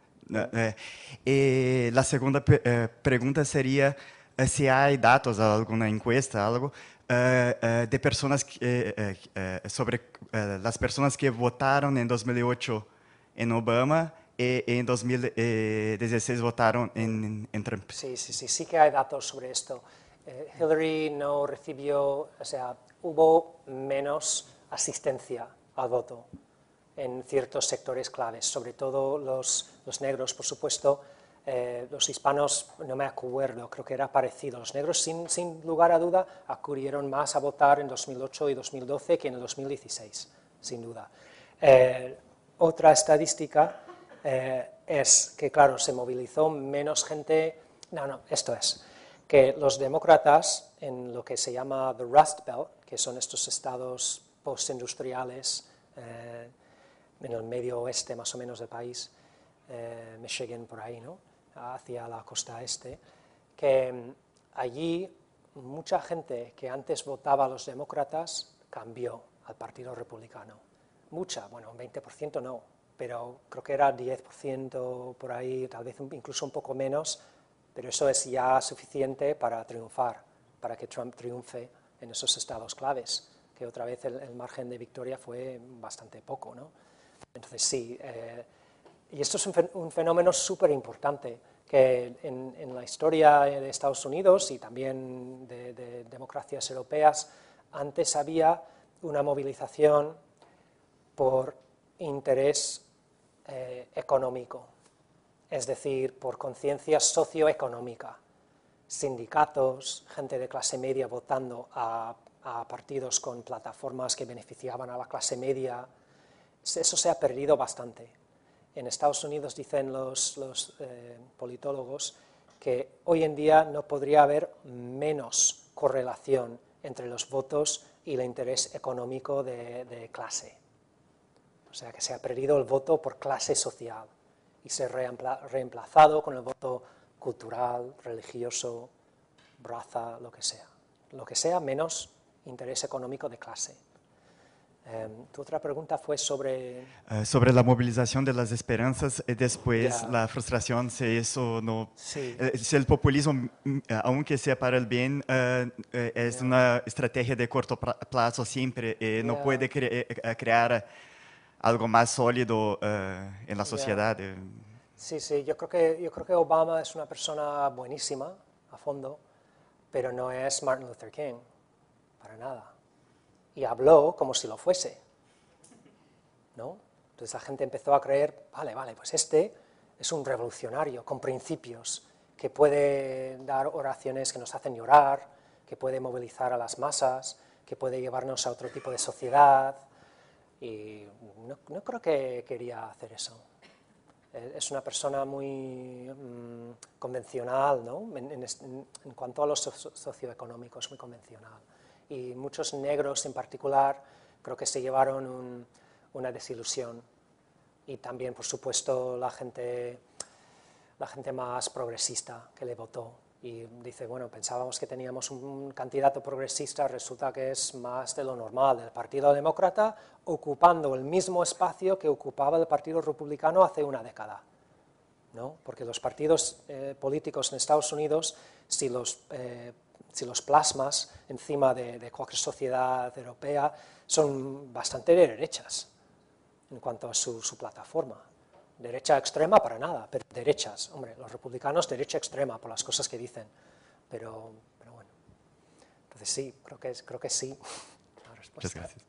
Y la segunda pregunta sería si hay datos, alguna encuesta, algo, de personas sobre las personas que votaron en 2008 en Obama y en 2016 votaron en Trump. Sí que hay datos sobre esto. Hillary no recibió, o sea, hubo menos asistencia al voto en ciertos sectores claves, sobre todo los negros, por supuesto. Los hispanos, no me acuerdo, creo que era parecido. Los negros, sin lugar a duda, acudieron más a votar en 2008 y 2012 que en el 2016, sin duda. Otra estadística es que, claro, se movilizó menos gente. Esto es, que los demócratas en lo que se llama the Rust Belt, que son estos estados postindustriales en el medio oeste más o menos del país, Michigan por ahí, ¿no?, hacia la costa este, que allí mucha gente que antes votaba a los demócratas cambió al Partido Republicano. Mucha, bueno, un 20% no, pero creo que era 10% por ahí, tal vez incluso un poco menos, pero eso es ya suficiente para triunfar, para que Trump triunfe en esos estados claves, que otra vez el margen de victoria fue bastante poco, ¿no? Entonces sí, y esto es un fenómeno súper importante, que en la historia de Estados Unidos y también de democracias europeas, antes había una movilización por interés económico, es decir, por conciencia socioeconómica. Sindicatos, gente de clase media votando a partidos con plataformas que beneficiaban a la clase media. Eso se ha perdido bastante. En Estados Unidos dicen los politólogos que hoy en día no podría haber menos correlación entre los votos y el interés económico de clase. O sea, que se ha perdido el voto por clase social y se ha reemplazado con el voto cultural, religioso, raza, lo que sea. Lo que sea menos interés económico de clase. Tu otra pregunta fue sobre... sobre la movilización de las esperanzas y después la frustración, si eso no... Sí. Si el populismo, aunque sea para el bien, es una estrategia de corto plazo siempre y no puede crear algo más sólido en la sociedad. Sí, yo creo que Obama es una persona buenísima, a fondo, pero no es Martin Luther King, para nada. Y habló como si lo fuese, ¿no? Entonces la gente empezó a creer, vale, pues este es un revolucionario con principios, que puede dar oraciones que nos hacen llorar, que puede movilizar a las masas, que puede llevarnos a otro tipo de sociedad, y no creo que quería hacer eso. Es una persona muy convencional, ¿no? En cuanto a lo socioeconómico, es muy convencional. Y muchos negros en particular creo que se llevaron una desilusión. Y también, por supuesto, la gente más progresista que le votó. Y dice, bueno, pensábamos que teníamos un candidato progresista, resulta que es más de lo normal, del Partido Demócrata, ocupando el mismo espacio que ocupaba el Partido Republicano hace una década, ¿no? Porque los partidos políticos en Estados Unidos, si los plasmas encima de cualquier sociedad europea, son bastante de derechas en cuanto a su plataforma. Derecha extrema para nada, pero derechas. Hombre, los republicanos derecha extrema por las cosas que dicen, pero bueno. Entonces sí, creo que sí. La respuesta. Muchas gracias.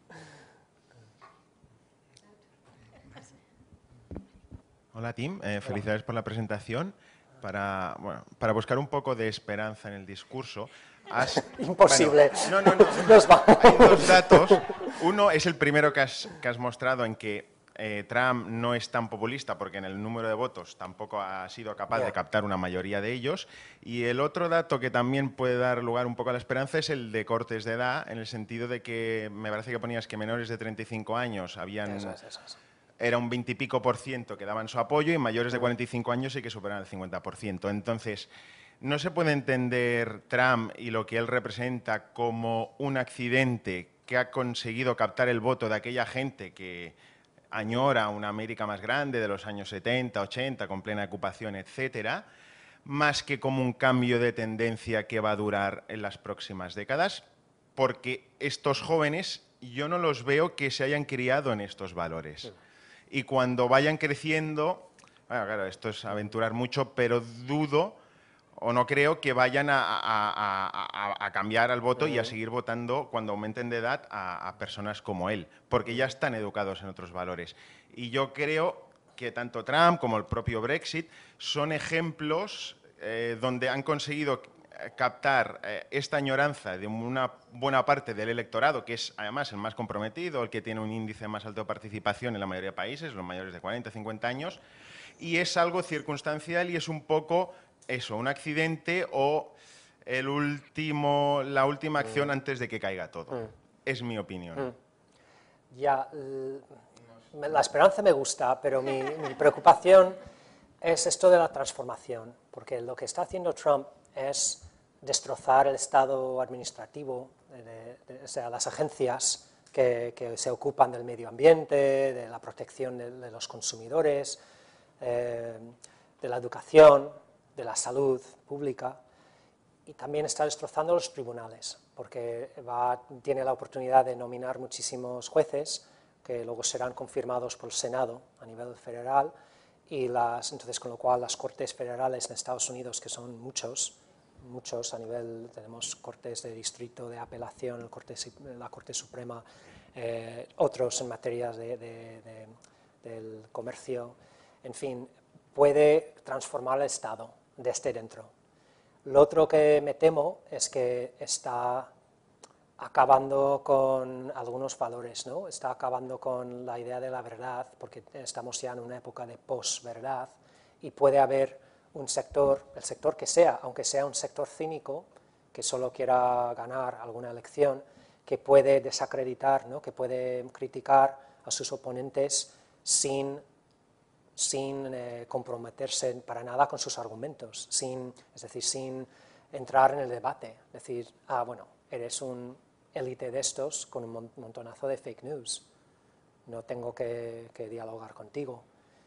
Hola, Tim. Felicidades por la presentación. Para buscar un poco de esperanza en el discurso, Imposible. Bueno, no. Hay dos datos. Uno es el primero que has mostrado, en que Trump no es tan populista porque en el número de votos tampoco ha sido capaz de captar una mayoría de ellos. Y el otro dato que también puede dar lugar un poco a la esperanza es el de cortes de edad, en el sentido de que me parece que ponías que menores de 35 años habían... Eso. Era un 20 y pico % que daban su apoyo, y mayores de 45 años sí que superan el 50%. Entonces, ¿no se puede entender Trump y lo que él representa como un accidente que ha conseguido captar el voto de aquella gente que añora una América más grande de los años 70, 80, con plena ocupación, etcétera, más que como un cambio de tendencia que va a durar en las próximas décadas? Porque estos jóvenes yo no los veo que se hayan criado en estos valores. Y cuando vayan creciendo, bueno, claro, esto es aventurar mucho, pero dudo o no creo que vayan a cambiar al voto y a seguir votando cuando aumenten de edad a personas como él, porque ya están educados en otros valores. Y yo creo que tanto Trump como el propio Brexit son ejemplos donde han conseguido captar esta añoranza de una buena parte del electorado, que es además el más comprometido, el que tiene un índice más alto de participación en la mayoría de países, los mayores de 40, 50 años, y es algo circunstancial y es un poco eso, un accidente o la última acción antes de que caiga todo. Es mi opinión. Ya, la esperanza me gusta, pero mi preocupación es esto de la transformación, porque lo que está haciendo Trump es destrozar el Estado administrativo, o sea, las agencias que se ocupan del medio ambiente, de la protección de los consumidores, de la educación, de la salud pública, y también está destrozando los tribunales, porque tiene la oportunidad de nominar muchísimos jueces que luego serán confirmados por el Senado a nivel federal, y entonces con lo cual las cortes federales en Estados Unidos, que son muchos a nivel, tenemos cortes de distrito, de apelación, la Corte Suprema, otros en materias del comercio, en fin, puede transformar el Estado desde dentro. Lo otro que me temo es que está acabando con algunos valores, ¿no? Está acabando con la idea de la verdad, porque estamos ya en una época de posverdad, y puede haber un sector, el sector que sea, aunque sea un sector cínico, que solo quiera ganar alguna elección, que puede desacreditar, ¿no? Que puede criticar a sus oponentes sin comprometerse para nada con sus argumentos, es decir, sin entrar en el debate, decir, bueno, eres un élite de estos con un montonazo de fake news, no tengo que dialogar contigo.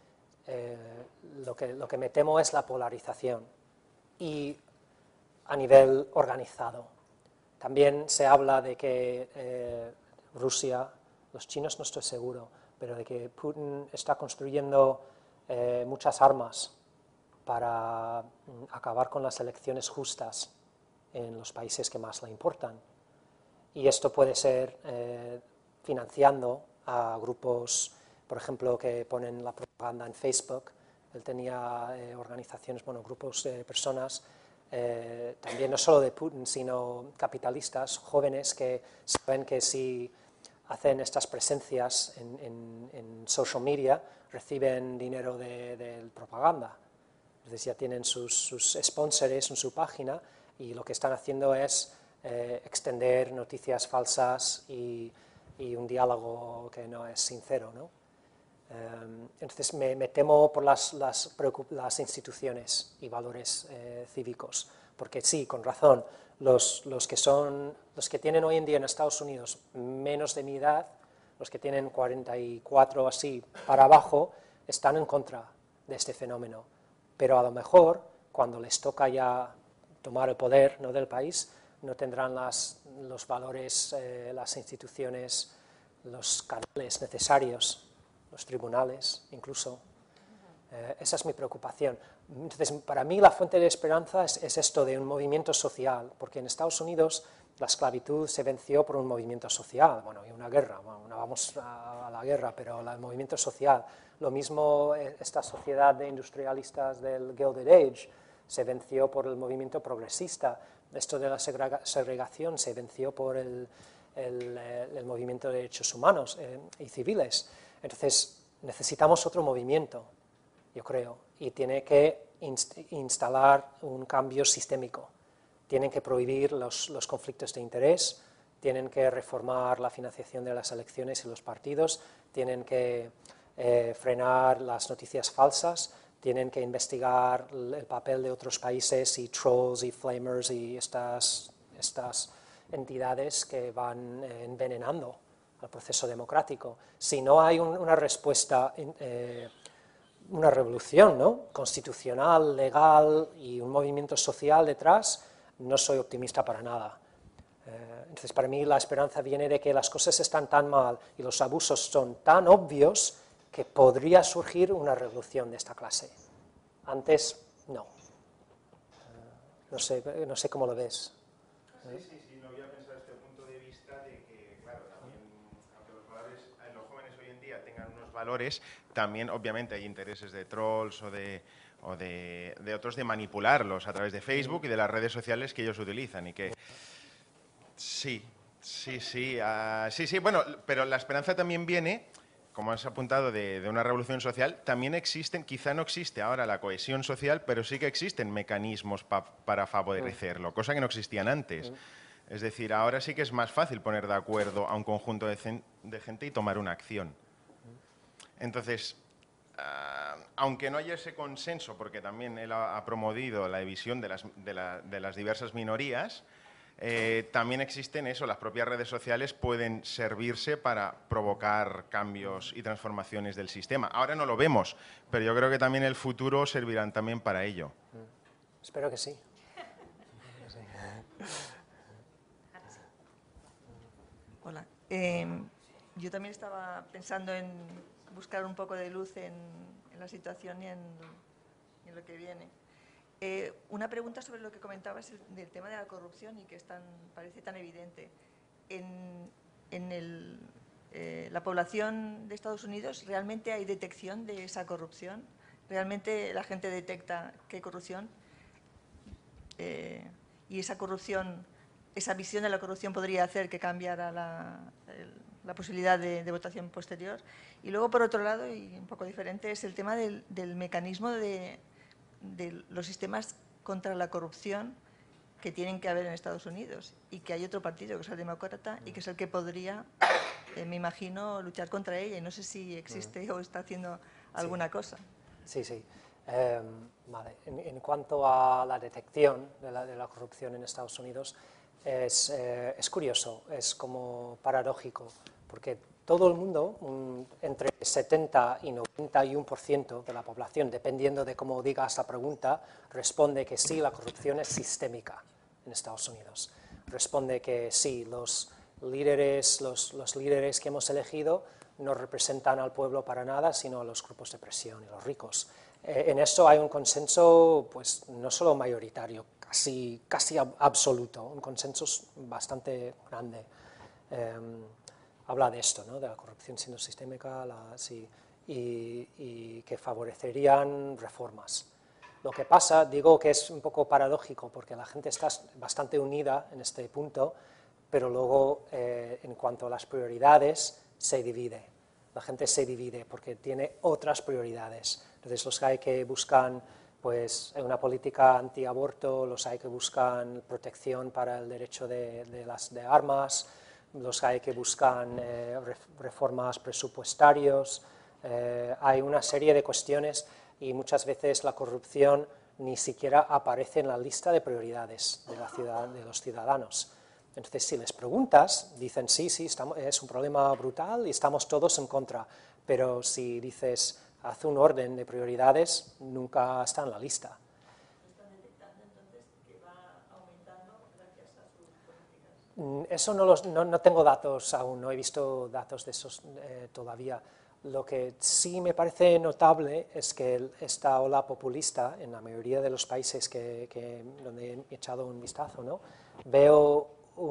Lo que me temo es la polarización, y a nivel organizado. También se habla de que Rusia, los chinos no estoy seguro, pero de que Putin está construyendo muchas armas para acabar con las elecciones justas en los países que más le importan. Y esto puede ser financiando a grupos, por ejemplo, que ponen la propaganda en Facebook. Él tenía organizaciones, grupos de personas también no solo de Putin, sino capitalistas jóvenes que saben que si hacen estas presencias en social media, reciben dinero de propaganda. Entonces ya tienen sus sponsors en su página y lo que están haciendo es extender noticias falsas y un diálogo que no es sincero, ¿no? Entonces me temo por las instituciones y valores cívicos, porque sí, con razón, los que tienen hoy en día en Estados Unidos menos de mi edad, los que tienen 44 así para abajo, están en contra de este fenómeno. Pero a lo mejor, cuando les toca ya tomar el poder, ¿no?, del país, no tendrán los valores, las instituciones, los canales necesarios, los tribunales incluso. Esa es mi preocupación. Entonces, para mí la fuente de esperanza es esto de un movimiento social, porque en Estados Unidos la esclavitud se venció por un movimiento social, bueno, y una guerra, bueno, no vamos a la guerra, pero el movimiento social. Lo mismo, esta sociedad de industrialistas del Gilded Age se venció por el movimiento progresista. Esto de la segregación se venció por el movimiento de derechos humanos y civiles. Entonces, necesitamos otro movimiento, yo creo, y tiene que instalar un cambio sistémico. Tienen que prohibir los conflictos de interés, tienen que reformar la financiación de las elecciones y los partidos, tienen que frenar las noticias falsas, tienen que investigar el papel de otros países y trolls y flamers y estas entidades que van envenenando al proceso democrático. Si no hay una respuesta, una revolución, ¿no?, constitucional, legal y un movimiento social detrás, no soy optimista para nada. Entonces, para mí la esperanza viene de que las cosas están tan mal y los abusos son tan obvios que podría surgir una revolución de esta clase. Antes, no. No sé cómo lo ves. Sí, no había pensado este punto de vista de que, claro, también, aunque los jóvenes hoy en día tengan unos valores, también obviamente hay intereses de trolls o de otros de manipularlos a través de Facebook y de las redes sociales que ellos utilizan y que sí, bueno, pero la esperanza también viene, como has apuntado, de una revolución social. También existen, quizá no existe ahora la cohesión social, pero sí que existen mecanismos para favorecerlo, cosa que no existían antes. Es decir, ahora sí que es más fácil poner de acuerdo a un conjunto de gente y tomar una acción. Entonces, aunque no haya ese consenso, porque también él ha promovido la división de las diversas minorías, también existen las propias redes sociales pueden servirse para provocar cambios y transformaciones del sistema. Ahora no lo vemos, pero yo creo que también en el futuro servirán también para ello. Espero que sí. Hola. Yo también estaba pensando en buscar un poco de luz en la situación y en lo que viene. Una pregunta sobre lo que comentabas del tema de la corrupción y que parece tan evidente. La población de Estados Unidos, ¿realmente hay detección de esa corrupción? ¿Realmente la gente detecta que hay corrupción? Y esa corrupción, esa visión de la corrupción podría hacer que cambiara la posibilidad de votación posterior. Y luego, por otro lado, y un poco diferente, es el tema del mecanismo de los sistemas contra la corrupción que tienen que haber en Estados Unidos y que hay otro partido, que es el demócrata, y que es el que podría, me imagino, luchar contra ella. Y no sé si existe o está haciendo alguna cosa. Sí. Vale. En cuanto a la detección de la corrupción en Estados Unidos, es curioso, es como paradójico, porque todo el mundo, entre 70 y 91% de la población, dependiendo de cómo digas la pregunta, responde que sí, la corrupción es sistémica en Estados Unidos. Responde que sí, los líderes que hemos elegido no representan al pueblo para nada, sino a los grupos de presión y los ricos. En eso hay un consenso, pues no solo mayoritario, casi absoluto, un consenso bastante grande. Habla de esto, ¿no?, de la corrupción siendo sistémica y que favorecerían reformas. Lo que pasa, digo que es un poco paradójico, porque la gente está bastante unida en este punto, pero luego, en cuanto a las prioridades, se divide. La gente se divide porque tiene otras prioridades. Entonces, los que hay que buscan pues, una política antiaborto, los hay que buscan protección para el derecho de armas, los hay que buscan reformas presupuestarios. Hay una serie de cuestiones y muchas veces la corrupción ni siquiera aparece en la lista de prioridades de los ciudadanos. Entonces, si les preguntas, dicen sí, es un problema brutal y estamos todos en contra, pero si dices, haz un orden de prioridades, nunca está en la lista. ¿Están detectando entonces que va aumentando gracias a sus políticas? Eso no tengo datos aún, no he visto datos de esos todavía. Lo que sí me parece notable es que esta ola populista, en la mayoría de los países donde he echado un vistazo, ¿no? Veo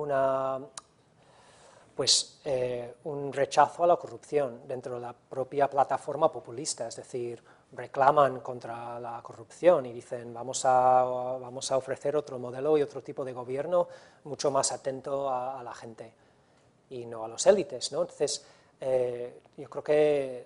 un rechazo a la corrupción dentro de la propia plataforma populista, es decir, reclaman contra la corrupción y dicen vamos a ofrecer otro modelo y otro tipo de gobierno mucho más atento a la gente y no a los élites, ¿no? Entonces, yo creo que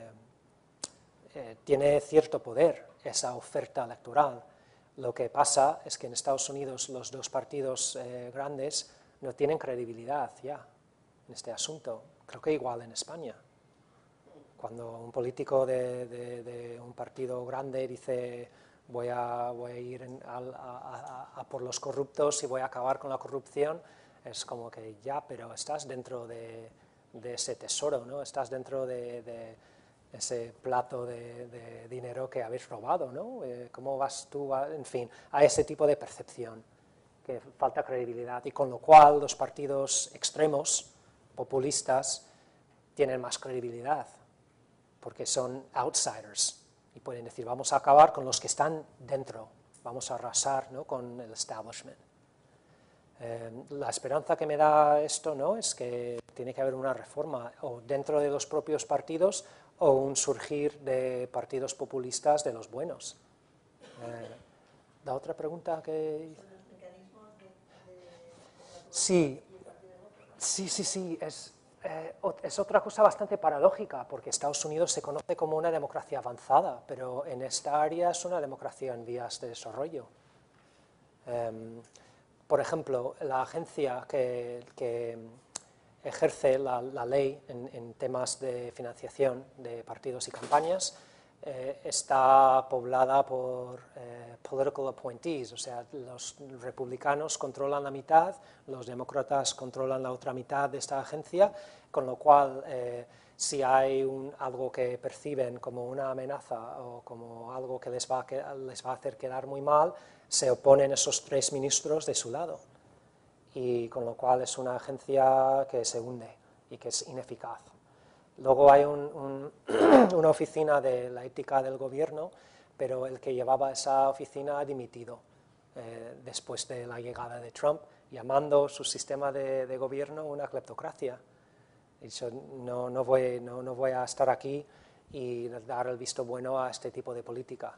tiene cierto poder esa oferta electoral. Lo que pasa es que en Estados Unidos los dos partidos grandes no tienen credibilidad ya en este asunto. Creo que igual en España. Cuando un político de un partido grande dice voy a ir a por los corruptos y voy a acabar con la corrupción, es como que ya, pero estás dentro de ese tesoro, ¿no? Estás dentro de ese plato de dinero que habéis robado, ¿no? ¿Cómo vas tú? En fin, a ese tipo de percepción, que falta credibilidad, y con lo cual los partidos extremos, populistas, tienen más credibilidad, porque son outsiders, y pueden decir, vamos a acabar con los que están dentro, vamos a arrasar, ¿no?, con el establishment. La esperanza que me da esto, ¿no?, es que tiene que haber una reforma, o dentro de los propios partidos, o un surgir de partidos populistas de los buenos. ¿La otra pregunta que...? Sí, es otra cosa bastante paradójica, porque Estados Unidos se conoce como una democracia avanzada, pero en esta área es una democracia en vías de desarrollo. Por ejemplo, la agencia que ejerce la ley en temas de financiación de partidos y campañas está poblada por political appointees, o sea, los republicanos controlan la mitad, los demócratas controlan la otra mitad de esta agencia, con lo cual si hay algo que perciben como una amenaza o como algo que les va a hacer quedar muy mal, se oponen esos tres ministros de su lado, y con lo cual es una agencia que se hunde y que es ineficaz. Luego hay una oficina de la ética del gobierno, pero el que llevaba esa oficina ha dimitido después de la llegada de Trump, llamando su sistema de gobierno una cleptocracia. Y no voy a estar aquí y dar el visto bueno a este tipo de política.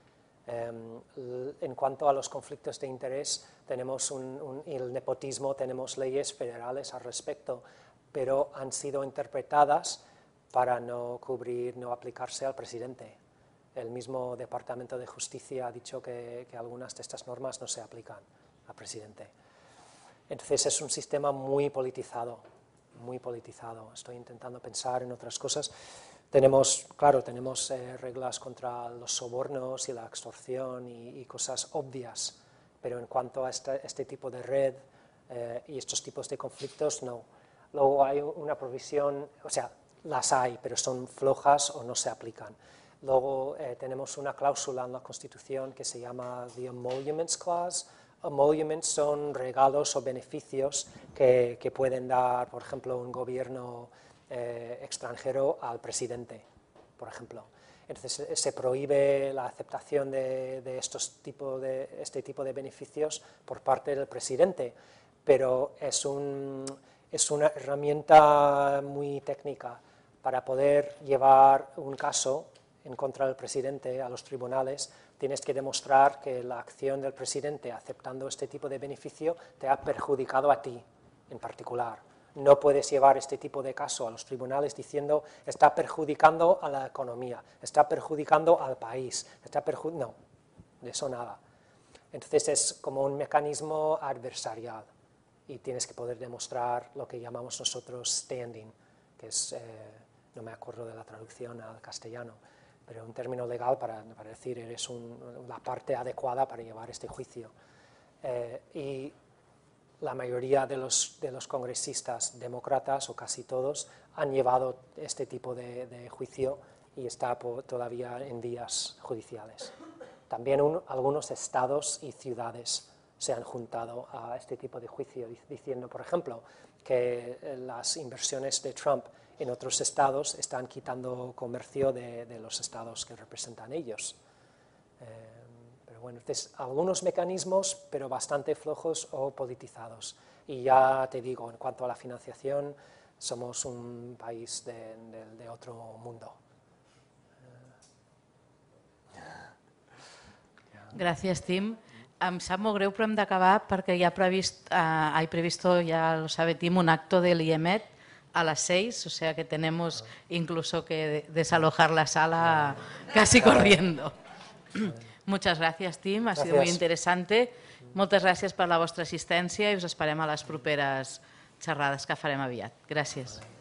En cuanto a los conflictos de interés, tenemos el nepotismo, tenemos leyes federales al respecto, pero han sido interpretadas para no aplicarse al presidente. El mismo Departamento de Justicia ha dicho que algunas de estas normas no se aplican al presidente. Entonces es un sistema muy politizado, muy politizado. Estoy intentando pensar en otras cosas. Tenemos reglas contra los sobornos y la extorsión y cosas obvias, pero en cuanto a este tipo de red y estos tipos de conflictos, no. Luego hay una provisión, o sea, las hay, pero son flojas o no se aplican. Luego tenemos una cláusula en la Constitución que se llama the Emoluments Clause. Emoluments son regalos o beneficios que pueden dar, por ejemplo, un gobierno extranjero al presidente, por ejemplo. Entonces se prohíbe la aceptación de este tipo de beneficios por parte del presidente, pero es una herramienta muy técnica para poder llevar un caso en contra del presidente a los tribunales, tienes que demostrar que la acción del presidente aceptando este tipo de beneficio te ha perjudicado a ti en particular. No puedes llevar este tipo de caso a los tribunales diciendo está perjudicando a la economía, está perjudicando al país, no, de eso nada. Entonces es como un mecanismo adversarial y tienes que poder demostrar lo que llamamos nosotros standing, que es, no me acuerdo de la traducción al castellano, pero un término legal para decir eres la parte adecuada para llevar este juicio. Y la mayoría de los congresistas demócratas, o casi todos, han llevado este tipo de juicio y está todavía en vías judiciales. También algunos estados y ciudades se han juntado a este tipo de juicio, diciendo, por ejemplo, que las inversiones de Trump en otros estados están quitando comercio de los estados que representan ellos. Pero bueno, entonces, algunos mecanismos, pero bastante flojos o politizados. Y ya te digo, en cuanto a la financiación, somos un país de otro mundo. Gràcies, Tim. Em sap molt greu, però hem d'acabar perquè hi ha previsto, ya lo sabe Tim, un acto del IEMET a las 6, o sea que tenemos incluso que desalojar la sala casi corriendo. Muchas gracias, Tim, ha sido muy interesante. Moltes gràcies per la vostra assistència i us esperem a les properes xerrades que farem aviat. Gràcies.